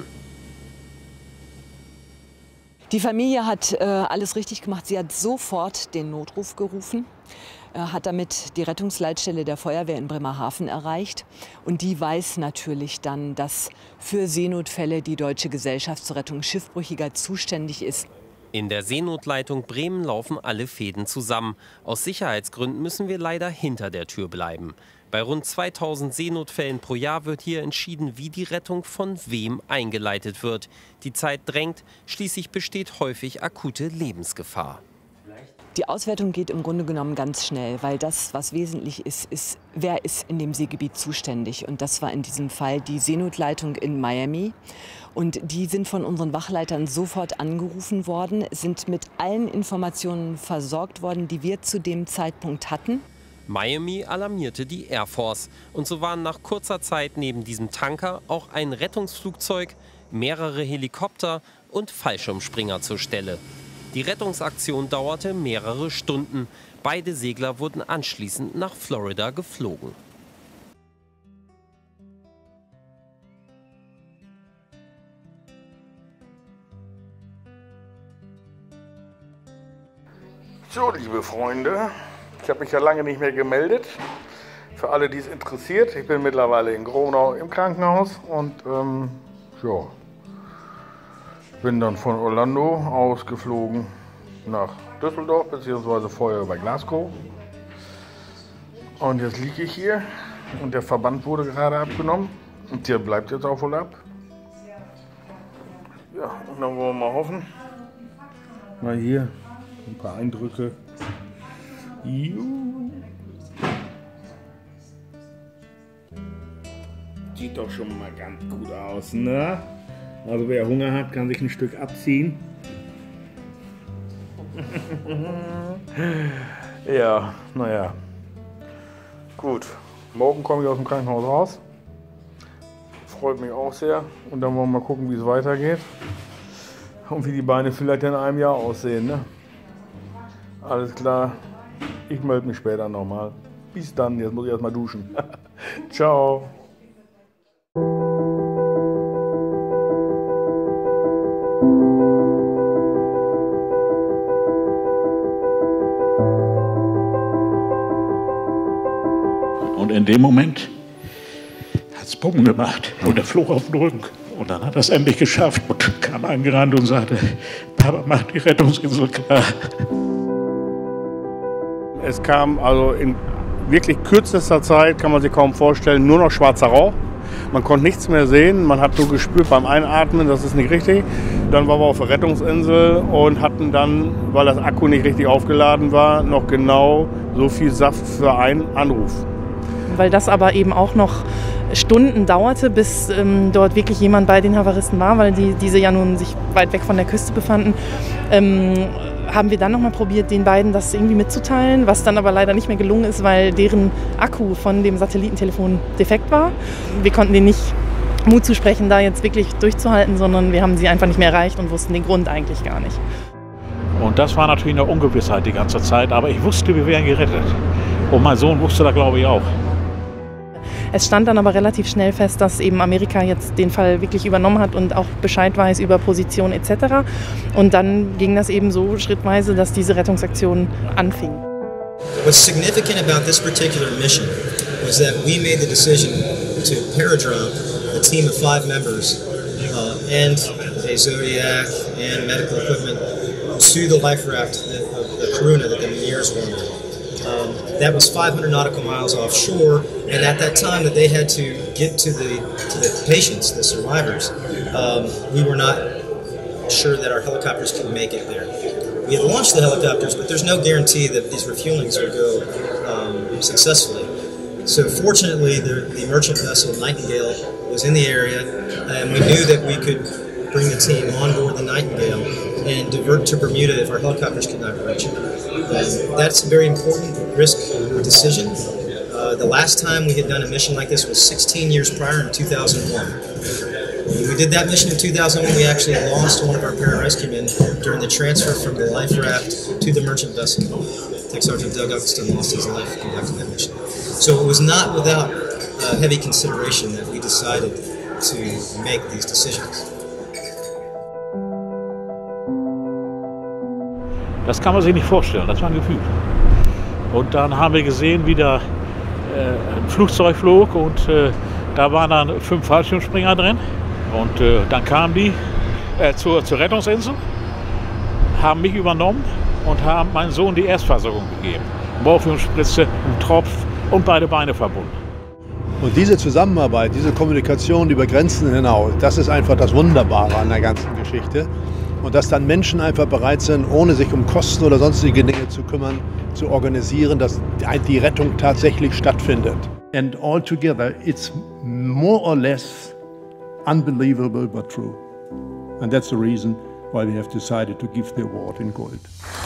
Die Familie hat alles richtig gemacht. Sie hat sofort den Notruf gerufen, hat damit die Rettungsleitstelle der Feuerwehr in Bremerhaven erreicht. Und die weiß natürlich dann, dass für Seenotfälle die Deutsche Gesellschaft zur Rettung Schiffbrüchiger zuständig ist. In der Seenotleitung Bremen laufen alle Fäden zusammen. Aus Sicherheitsgründen müssen wir leider hinter der Tür bleiben. Bei rund 2000 Seenotfällen pro Jahr wird hier entschieden, wie die Rettung von wem eingeleitet wird. Die Zeit drängt, schließlich besteht häufig akute Lebensgefahr. Die Auswertung geht im Grunde genommen ganz schnell, weil das, was wesentlich ist, ist, wer ist in dem Seegebiet zuständig. Und das war in diesem Fall die Seenotleitung in Miami. Und die sind von unseren Wachleitern sofort angerufen worden, sind mit allen Informationen versorgt worden, die wir zu dem Zeitpunkt hatten. Miami alarmierte die Air Force. Und so waren nach kurzer Zeit neben diesem Tanker auch ein Rettungsflugzeug, mehrere Helikopter und Fallschirmspringer zur Stelle. Die Rettungsaktion dauerte mehrere Stunden. Beide Segler wurden anschließend nach Florida geflogen. So, liebe Freunde, ich habe mich ja lange nicht mehr gemeldet. Für alle, die es interessiert, ich bin mittlerweile in Gronau im Krankenhaus und ja, bin dann von Orlando ausgeflogen nach Düsseldorf bzw. vorher über Glasgow. Und jetzt liege ich hier und der Verband wurde gerade abgenommen und der bleibt jetzt auch wohl ab. Ja, und dann wollen wir mal hoffen. Mal hier ein paar Eindrücke. Juhu. Sieht doch schon mal ganz gut aus, ne? Also wer Hunger hat, kann sich ein Stück abziehen. Ja, naja. Gut, morgen komme ich aus dem Krankenhaus raus. Freut mich auch sehr. Und dann wollen wir mal gucken, wie es weitergeht. Und wie die Beine vielleicht in einem Jahr aussehen, ne? Alles klar. Ich melde mich später nochmal. Bis dann, jetzt muss ich erstmal duschen. Ciao. Und in dem Moment hat es Bumm gemacht und er flog auf den Rücken. Und dann hat er es endlich geschafft und kam angerannt und sagte, Papa, mach die Rettungsinsel klar. Es kam also in wirklich kürzester Zeit, kann man sich kaum vorstellen, nur noch schwarzer Rauch. Man konnte nichts mehr sehen, man hat nur gespürt beim Einatmen, das ist nicht richtig. Dann waren wir auf der Rettungsinsel und hatten dann, weil das Akku nicht richtig aufgeladen war, noch genau so viel Saft für einen Anruf. Weil das aber eben auch noch Stunden dauerte, bis dort wirklich jemand bei den Havaristen war, weil diese ja nun sich weit weg von der Küste befanden, haben wir dann nochmal probiert, den beiden das irgendwie mitzuteilen, was dann aber leider nicht mehr gelungen ist, weil deren Akku von dem Satellitentelefon defekt war. Wir konnten denen nicht Mut zusprechen, da jetzt wirklich durchzuhalten, sondern wir haben sie einfach nicht mehr erreicht und wussten den Grund eigentlich gar nicht. Und das war natürlich eine Ungewissheit die ganze Zeit, aber ich wusste, wir wären gerettet. Und mein Sohn wusste da, glaube ich, auch. Es stand dann aber relativ schnell fest, dass eben Amerika jetzt den Fall wirklich übernommen hat und auch Bescheid weiß über Position etc. Und dann ging das eben so schrittweise, dass diese Rettungsaktion anfing. What's significant about this particular mission was that we made the decision to paradrop a team of 5 members and a Zodiac, and medical equipment to the life raft, the Karuna that the Meniere's were on. That was 500 nautical miles offshore, and at that time that they had to get to the patients, the survivors, we were not sure that our helicopters could make it there. We had launched the helicopters, but there's no guarantee that these refuelings would go successfully. So fortunately, the merchant vessel Nightingale was in the area, and we knew that we could bring the team on board the Nightingale and divert to Bermuda if our helicopters could not reach it. That's a very important risk decision. The last time we had done a mission like this was 16 years prior in 2001. When we did that mission in 2001, we actually lost one of our pararescue men during the transfer from the life raft to the merchant vessel. Tech Sergeant Doug Uxton lost his life conducting that mission. So it was not without heavy consideration that we decided to make these decisions. Das kann man sich nicht vorstellen, das war ein Gefühl. Und dann haben wir gesehen, wie da ein Flugzeug flog und da waren dann 5 Fallschirmspringer drin. Und dann kamen die zur Rettungsinsel, haben mich übernommen und haben meinem Sohn die Erstversorgung gegeben. Morphiumspritze, einen Tropf und beide Beine verbunden. Und diese Zusammenarbeit, diese Kommunikation über Grenzen hinaus, das ist einfach das Wunderbare an der ganzen Geschichte. Und dass dann Menschen einfach bereit sind, ohne sich um Kosten oder sonstige Dinge zu kümmern, zu organisieren, dass die Rettung tatsächlich stattfindet. And altogether, it's more or less unbelievable but true. And that's the reason why we have decided to give the award in gold.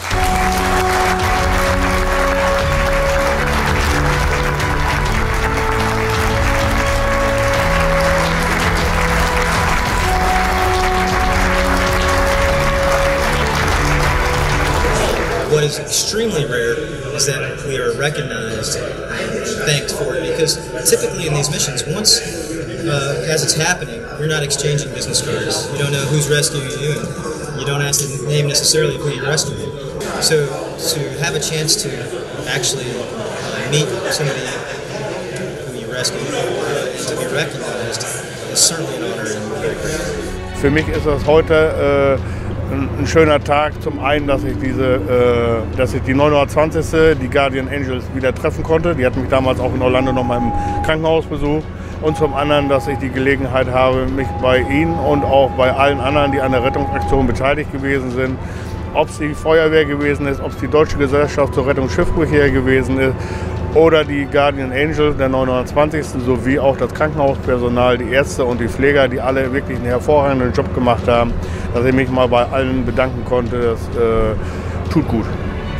What is extremely rare is that we are recognized and thanked for it, because typically in these missions, once as it's happening, you're not exchanging business cards. You don't know who's rescuing you, and you don't ask the name necessarily of who you're rescuing. So to have a chance to actually meet somebody who you rescued and to be recognized is certainly an honor and very great. Für mich ist das heute ein schöner Tag. Zum einen, dass ich die 920. die Guardian Angels wieder treffen konnte. Die hat mich damals auch in Orlando noch mal im Krankenhaus besucht. Und zum anderen, dass ich die Gelegenheit habe, mich bei Ihnen und auch bei allen anderen, die an der Rettungsaktion beteiligt gewesen sind, ob es die Feuerwehr gewesen ist, ob es die Deutsche Gesellschaft zur Rettung Schiffbrüchiger gewesen ist oder die Guardian Angels der 920. sowie auch das Krankenhauspersonal, die Ärzte und die Pfleger, die alle wirklich einen hervorragenden Job gemacht haben, dass ich mich mal bei allen bedanken konnte. Das tut gut.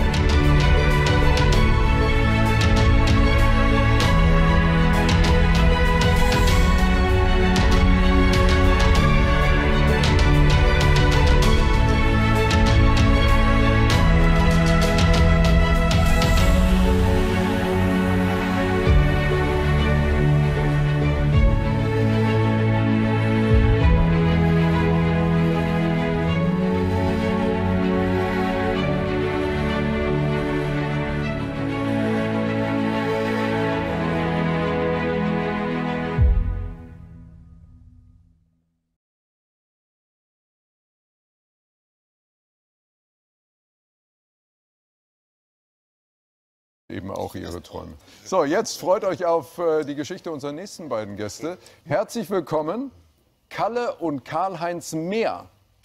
Eben auch ihre Träume. So, jetzt freut euch auf die Geschichte unserer nächsten beiden Gäste. Herzlich willkommen, Kalle und Karl-Heinz Mehr.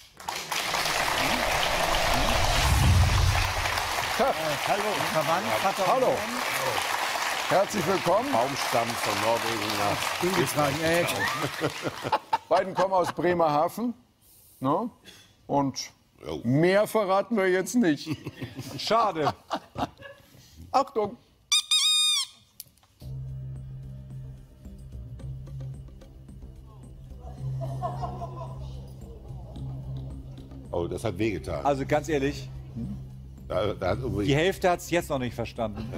Hallo, verwandt, Vater. Hallo. Herzlich willkommen. Baumstamm von Norwegen nach. Beiden kommen aus Bremerhaven. Ne? Und mehr verraten wir jetzt nicht. Schade. Achtung! Oh, das hat wehgetan. Also ganz ehrlich, die Hälfte hat es jetzt noch nicht verstanden.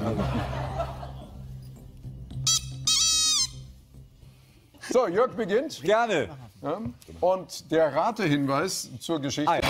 Ja. So, Jörg beginnt. Gerne. Ja. Und der Ratehinweis zur Geschichte.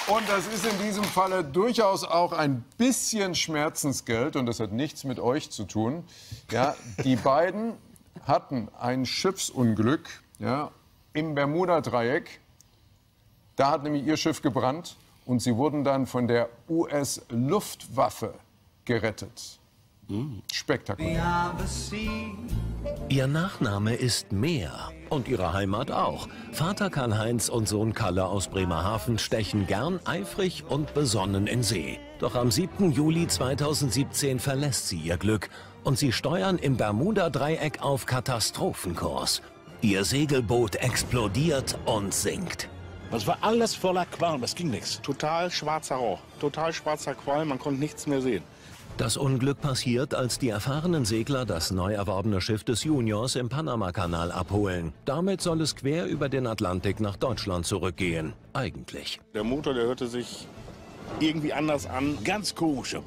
Und das ist in diesem Falle durchaus auch ein bisschen Schmerzensgeld. Und das hat nichts mit euch zu tun. Ja, die beiden hatten ein Schiffsunglück, ja, im Bermuda-Dreieck. Da hat nämlich ihr Schiff gebrannt. Und sie wurden dann von der US-Luftwaffe gerettet. Spektakulär. Ihr Nachname ist Meer und ihre Heimat auch. Vater Karl-Heinz und Sohn Kalle aus Bremerhaven stechen gern eifrig und besonnen in See. Doch am 7. Juli 2017 verlässt sie ihr Glück und sie steuern im Bermuda-Dreieck auf Katastrophenkurs. Ihr Segelboot explodiert und sinkt. Das war alles voller Qualm, es ging nichts. Total schwarzer Rauch, total schwarzer Qualm, man konnte nichts mehr sehen. Das Unglück passiert, als die erfahrenen Segler das neu erworbene Schiff des Juniors im Panamakanal abholen. Damit soll es quer über den Atlantik nach Deutschland zurückgehen. Eigentlich. Der Motor, der hörte sich irgendwie anders an. Ganz komische.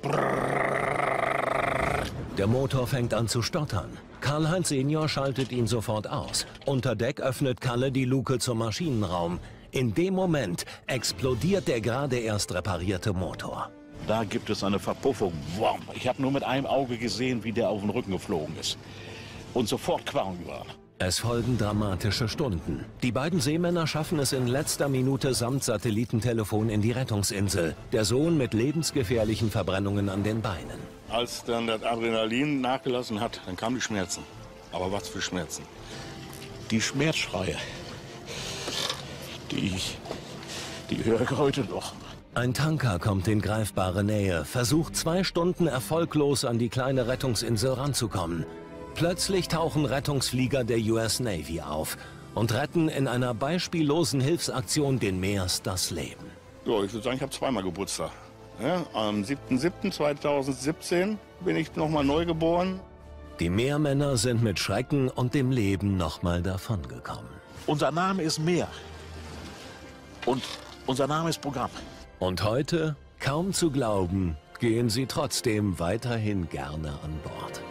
Der Motor fängt an zu stottern. Karl-Heinz Senior schaltet ihn sofort aus. Unter Deck öffnet Kalle die Luke zum Maschinenraum. In dem Moment explodiert der gerade erst reparierte Motor. Da gibt es eine Verpuffung. Ich habe nur mit einem Auge gesehen, wie der auf den Rücken geflogen ist. Und sofort Qualm überall. Es folgen dramatische Stunden. Die beiden Seemänner schaffen es in letzter Minute samt Satellitentelefon in die Rettungsinsel. Der Sohn mit lebensgefährlichen Verbrennungen an den Beinen. Als dann das Adrenalin nachgelassen hat, dann kamen die Schmerzen. Aber was für Schmerzen? Die Schmerzschreie, die höre ich heute noch. Ein Tanker kommt in greifbare Nähe, versucht 2 Stunden erfolglos an die kleine Rettungsinsel ranzukommen. Plötzlich tauchen Rettungsflieger der US Navy auf und retten in einer beispiellosen Hilfsaktion den Meers das Leben. So, ich würde sagen, ich habe zweimal Geburtstag. Ja, am 7.7.2017 bin ich nochmal neu geboren. Die Meermänner sind mit Schrecken und dem Leben nochmal davongekommen. Unser Name ist Meer. Und unser Name ist Programm. Und heute, kaum zu glauben, gehen sie trotzdem weiterhin gerne an Bord.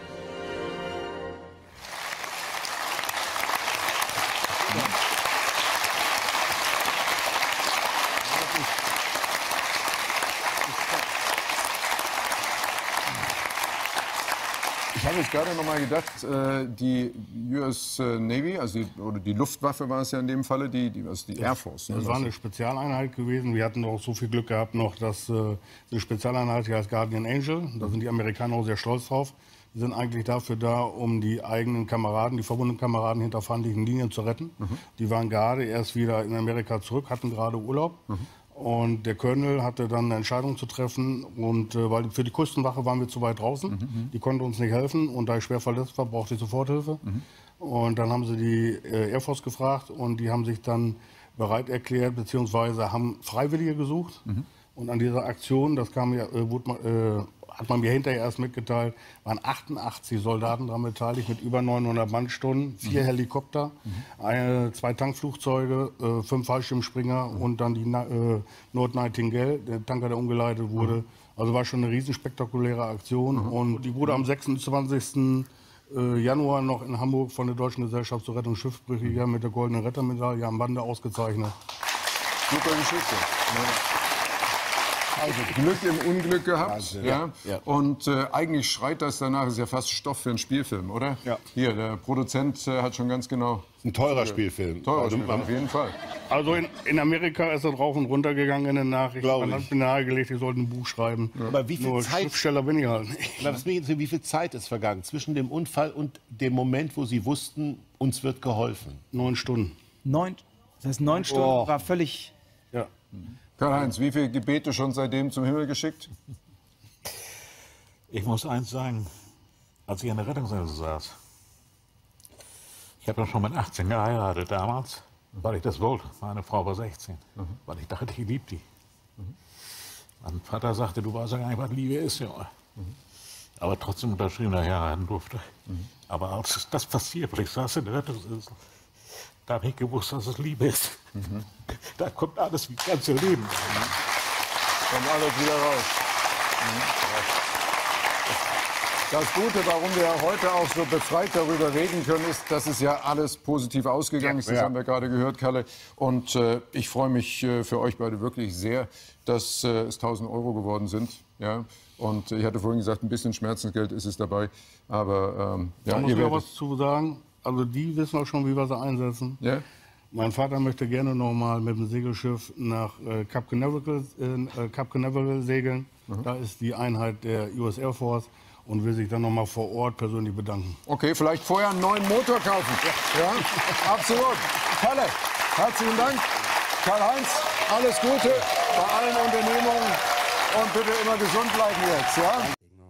Ich habe jetzt gerade noch mal gedacht, die US Navy, also die Luftwaffe war es ja in dem Falle, die Air Force. Ne? Das war eine Spezialeinheit gewesen. Wir hatten auch so viel Glück gehabt noch, dass eine Spezialeinheit, die heißt Guardian Angel, da sind die Amerikaner auch sehr stolz drauf. Die sind eigentlich dafür da, um die eigenen Kameraden, die verwundeten Kameraden hinter feindlichen Linien zu retten. Die waren gerade erst wieder in Amerika zurück, hatten gerade Urlaub. Und der Colonel hatte dann eine Entscheidung zu treffen. Und weil für die Küstenwache waren wir zu weit draußen. Die konnte uns nicht helfen. Und da ich schwer verletzt war, brauchte ich Soforthilfe. Und dann haben sie die Air Force gefragt. Und die haben sich dann bereit erklärt, beziehungsweise haben Freiwillige gesucht. Und an dieser Aktion, das kam ja, hat man mir hinterher erst mitgeteilt, waren 88 Soldaten daran beteiligt mit über 900 Mannstunden, 4 Helikopter, 2 Tankflugzeuge, 5 Fallschirmspringer und dann die Nord Nightingale, der Tanker, der umgeleitet wurde. Also war schon eine riesenspektakuläre Aktion. Und die wurde am 26. Januar noch in Hamburg von der Deutschen Gesellschaft zur Rettung Schiffbrüchiger mit der Goldenen Rettermedaille am Bande ausgezeichnet. Super Geschichte. Also Glück im Unglück gehabt. Ja. Und eigentlich schreit das danach, ist ja fast Stoff für einen Spielfilm, oder? Ja. Hier, der Produzent hat schon ganz genau... Ein teurer Spielfilm. Teurer Spielfilm, auf jeden Fall. Also in Amerika ist er drauf und runter gegangen in den Nachrichten. Man hat mir nahegelegt, ich sollte ein Buch schreiben. Ja. Aber wie viel Zeit, Schriftsteller bin ich halt. Wie viel Zeit ist vergangen zwischen dem Unfall und dem Moment, wo Sie wussten, uns wird geholfen? 9 Stunden. 9? Das heißt, 9 Stunden war völlig... Ja. Karl-Heinz, wie viele Gebete schon seitdem zum Himmel geschickt? Ich muss eins sagen, als ich an der Rettungsinsel saß, ich habe ja schon mit 18 geheiratet damals, weil ich das wollte. Meine Frau war 16, weil ich dachte, ich liebe die. Mein Vater sagte, du weißt ja gar nicht, was Liebe ist, Junge. Aber trotzdem unterschrieben, dass ich heiraten durfte. Aber als das passiert, weil ich saß in der Rettungsinsel, da habe ich gewusst, dass es Liebe ist. Da kommt alles wie das ganze Leben. Kommt alles wieder raus. Das Gute, warum wir heute auch so befreit darüber reden können, ist, dass es ja alles positiv ausgegangen ist. Das haben wir gerade gehört, Kalle. Und ich freue mich für euch beide wirklich sehr, dass es 1.000 Euro geworden sind. Ja? Und ich hatte vorhin gesagt, ein bisschen Schmerzensgeld ist es dabei. Aber da ja, muss ihr ich auch werdet... was zu sagen. Also die wissen auch schon, wie wir sie einsetzen. Ja? Mein Vater möchte gerne noch mal mit dem Segelschiff nach Cap Canaveral segeln. Da ist die Einheit der US Air Force und will sich dann noch mal vor Ort persönlich bedanken. Okay, vielleicht vorher einen neuen Motor kaufen. Ja, absolut. Kalle, herzlichen Dank. Karl-Heinz, alles Gute bei allen Unternehmungen und bitte immer gesund bleiben jetzt. Ja?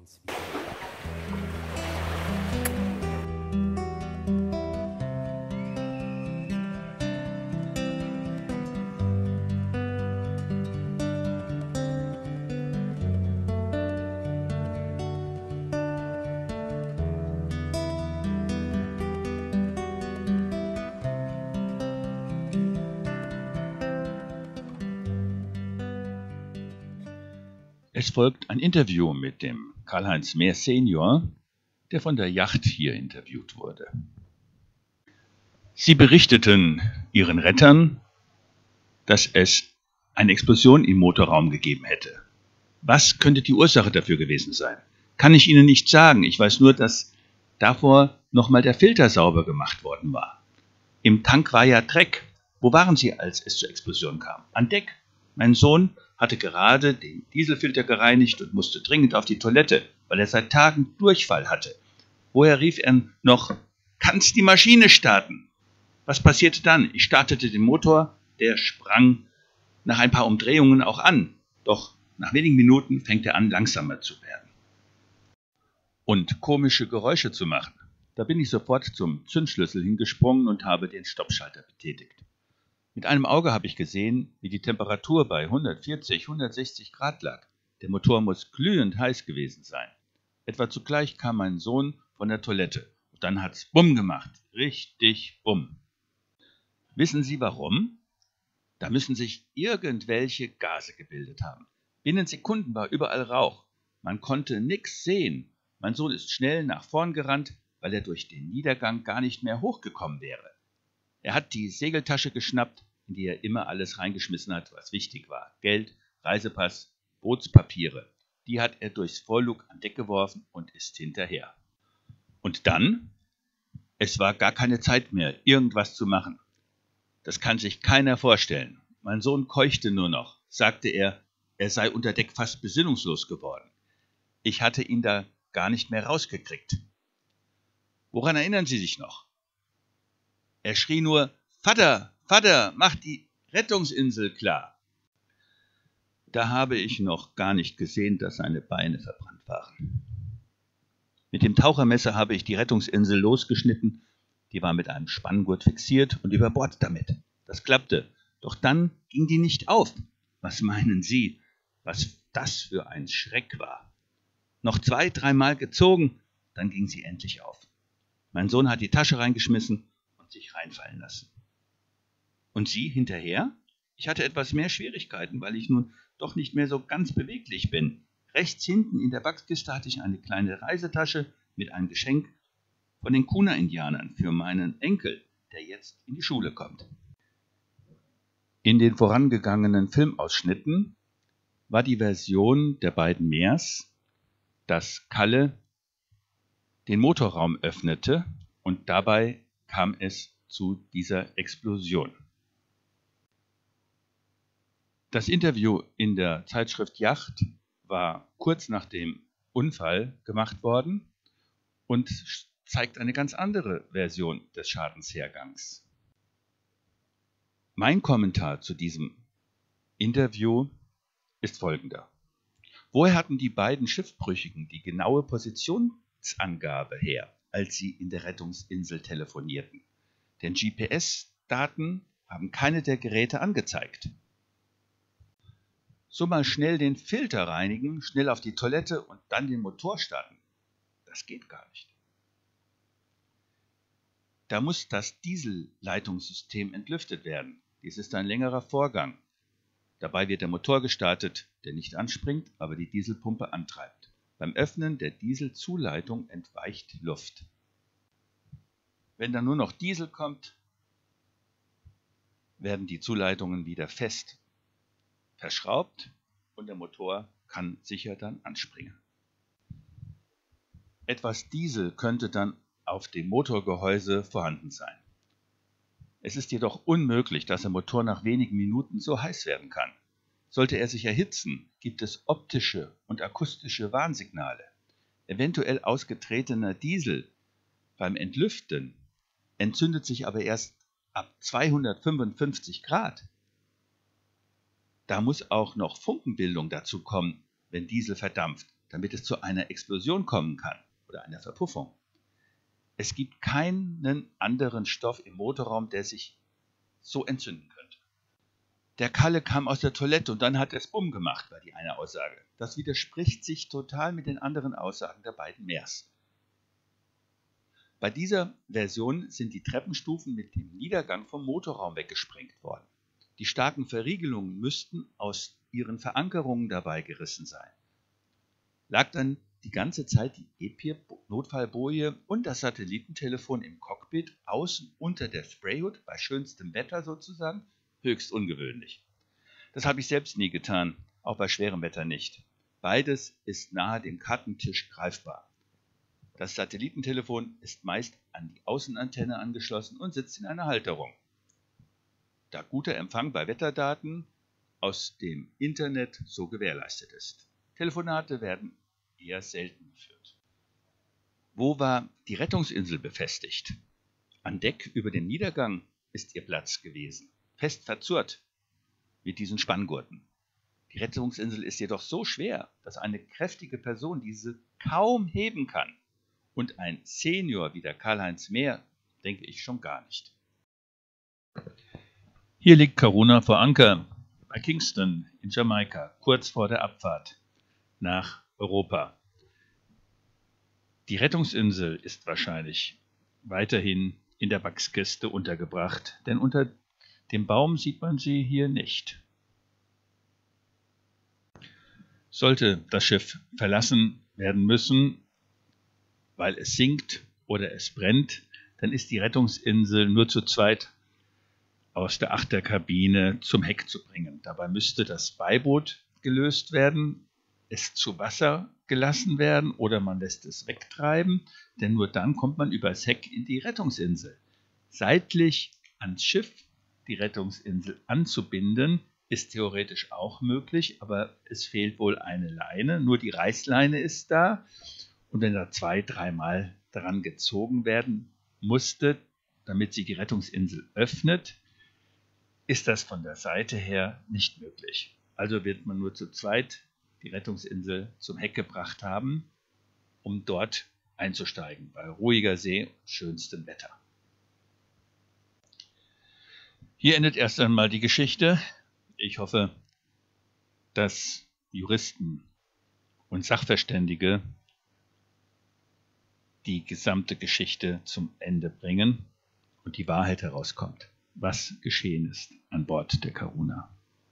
Es folgt ein Interview mit dem Karl-Heinz Mehr Senior, der von der Yacht hier interviewt wurde. Sie berichteten ihren Rettern, dass es eine Explosion im Motorraum gegeben hätte. Was könnte die Ursache dafür gewesen sein? Kann ich Ihnen nicht sagen. Ich weiß nur, dass davor nochmal der Filter sauber gemacht worden war. Im Tank war ja Dreck. Wo waren Sie, als es zur Explosion kam? An Deck. Mein Sohn hatte gerade den Dieselfilter gereinigt und musste dringend auf die Toilette, weil er seit Tagen Durchfall hatte. Woher rief er noch, kannst die Maschine starten? Was passierte dann? Ich startete den Motor, der sprang nach ein paar Umdrehungen auch an. Doch nach wenigen Minuten fängt er an, langsamer zu werden. Und komische Geräusche zu machen. Da bin ich sofort zum Zündschlüssel hingesprungen und habe den Stoppschalter betätigt. Mit einem Auge habe ich gesehen, wie die Temperatur bei 140, 160 Grad lag. Der Motor muss glühend heiß gewesen sein. Etwa zugleich kam mein Sohn von der Toilette. Und dann hat's Bumm gemacht. Richtig Bumm. Wissen Sie warum? Da müssen sich irgendwelche Gase gebildet haben. Binnen Sekunden war überall Rauch. Man konnte nichts sehen. Mein Sohn ist schnell nach vorn gerannt, weil er durch den Niedergang gar nicht mehr hochgekommen wäre. Er hat die Segeltasche geschnappt, in die er immer alles reingeschmissen hat, was wichtig war. Geld, Reisepass, Bootspapiere. Die hat er durchs Vorlug an Deck geworfen und ist hinterher. Und dann? Es war gar keine Zeit mehr, irgendwas zu machen. Das kann sich keiner vorstellen. Mein Sohn keuchte nur noch, sagte er sei unter Deck fast besinnungslos geworden. Ich hatte ihn da gar nicht mehr rausgekriegt. Woran erinnern Sie sich noch? Er schrie nur, Vater, Vater, mach die Rettungsinsel klar. Da habe ich noch gar nicht gesehen, dass seine Beine verbrannt waren. Mit dem Tauchermesser habe ich die Rettungsinsel losgeschnitten, die war mit einem Spanngurt fixiert und über Bord damit. Das klappte, doch dann ging die nicht auf. Was meinen Sie, was das für ein Schreck war? Noch 2-, 3 Mal gezogen, dann ging sie endlich auf. Mein Sohn hat die Tasche reingeschmissen und sich reinfallen lassen. Und Sie hinterher? Ich hatte etwas mehr Schwierigkeiten, weil ich nun doch nicht mehr so ganz beweglich bin. Rechts hinten in der Wachskiste hatte ich eine kleine Reisetasche mit einem Geschenk von den Kuna-Indianern für meinen Enkel, der jetzt in die Schule kommt. In den vorangegangenen Filmausschnitten war die Version der beiden Mehrs, dass Kalle den Motorraum öffnete und dabei kam es zu dieser Explosion. Das Interview in der Zeitschrift Yacht war kurz nach dem Unfall gemacht worden und zeigt eine ganz andere Version des Schadenshergangs. Mein Kommentar zu diesem Interview ist folgender. Woher hatten die beiden Schiffbrüchigen die genaue Positionsangabe her, als sie in der Rettungsinsel telefonierten? Denn GPS-Daten haben keine der Geräte angezeigt. So mal schnell den Filter reinigen, schnell auf die Toilette und dann den Motor starten. Das geht gar nicht. Da muss das Dieselleitungssystem entlüftet werden. Dies ist ein längerer Vorgang. Dabei wird der Motor gestartet, der nicht anspringt, aber die Dieselpumpe antreibt. Beim Öffnen der Dieselzuleitung entweicht Luft. Wenn dann nur noch Diesel kommt, werden die Zuleitungen wieder fest verschraubt und der Motor kann sicher dann anspringen. Etwas Diesel könnte dann auf dem Motorgehäuse vorhanden sein. Es ist jedoch unmöglich, dass der Motor nach wenigen Minuten so heiß werden kann. Sollte er sich erhitzen, gibt es optische und akustische Warnsignale. Eventuell ausgetretener Diesel beim Entlüften entzündet sich aber erst ab 255 Grad. Da muss auch noch Funkenbildung dazu kommen, wenn Diesel verdampft, damit es zu einer Explosion kommen kann oder einer Verpuffung. Es gibt keinen anderen Stoff im Motorraum, der sich so entzünden könnte. Der Kalle kam aus der Toilette und dann hat es Bumm gemacht, war die eine Aussage. Das widerspricht sich total mit den anderen Aussagen der beiden Mehrs. Bei dieser Version sind die Treppenstufen mit dem Niedergang vom Motorraum weggesprengt worden. Die starken Verriegelungen müssten aus ihren Verankerungen dabei gerissen sein. Lag dann die ganze Zeit die EPIR-Notfallboje und das Satellitentelefon im Cockpit außen unter der Sprayhood, bei schönstem Wetter sozusagen, höchst ungewöhnlich. Das habe ich selbst nie getan, auch bei schwerem Wetter nicht. Beides ist nahe dem Kartentisch greifbar. Das Satellitentelefon ist meist an die Außenantenne angeschlossen und sitzt in einer Halterung. Da guter Empfang bei Wetterdaten aus dem Internet so gewährleistet ist. Telefonate werden eher selten geführt. Wo war die Rettungsinsel befestigt? An Deck über dem Niedergang ist ihr Platz gewesen, fest verzurrt mit diesen Spanngurten. Die Rettungsinsel ist jedoch so schwer, dass eine kräftige Person diese kaum heben kann. Und ein Senior wie der Karl-Heinz Mehr, denke ich schon gar nicht. Hier liegt Karuna vor Anker bei Kingston in Jamaika, kurz vor der Abfahrt nach Europa. Die Rettungsinsel ist wahrscheinlich weiterhin in der Wachskiste untergebracht, denn unter dem Baum sieht man sie hier nicht. Sollte das Schiff verlassen werden müssen, weil es sinkt oder es brennt, dann ist die Rettungsinsel nur zu zweit aus der Achterkabine zum Heck zu bringen. Dabei müsste das Beiboot gelöst werden, es zu Wasser gelassen werden oder man lässt es wegtreiben, denn nur dann kommt man übers Heck in die Rettungsinsel. Seitlich ans Schiff die Rettungsinsel anzubinden, ist theoretisch auch möglich, aber es fehlt wohl eine Leine, nur die Reißleine ist da. Und wenn da 2-3 Mal daran gezogen werden musste, damit sie die Rettungsinsel öffnet, ist das von der Seite her nicht möglich. Also wird man nur zu zweit die Rettungsinsel zum Heck gebracht haben, um dort einzusteigen, bei ruhiger See und schönstem Wetter. Hier endet erst einmal die Geschichte. Ich hoffe, dass Juristen und Sachverständige die gesamte Geschichte zum Ende bringen und die Wahrheit herauskommt, was geschehen ist an Bord der Karuna.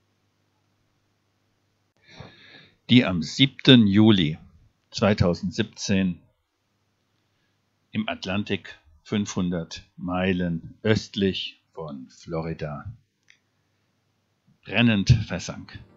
Die am 7. Juli 2017 im Atlantik 500 Meilen östlich von Florida brennend versank.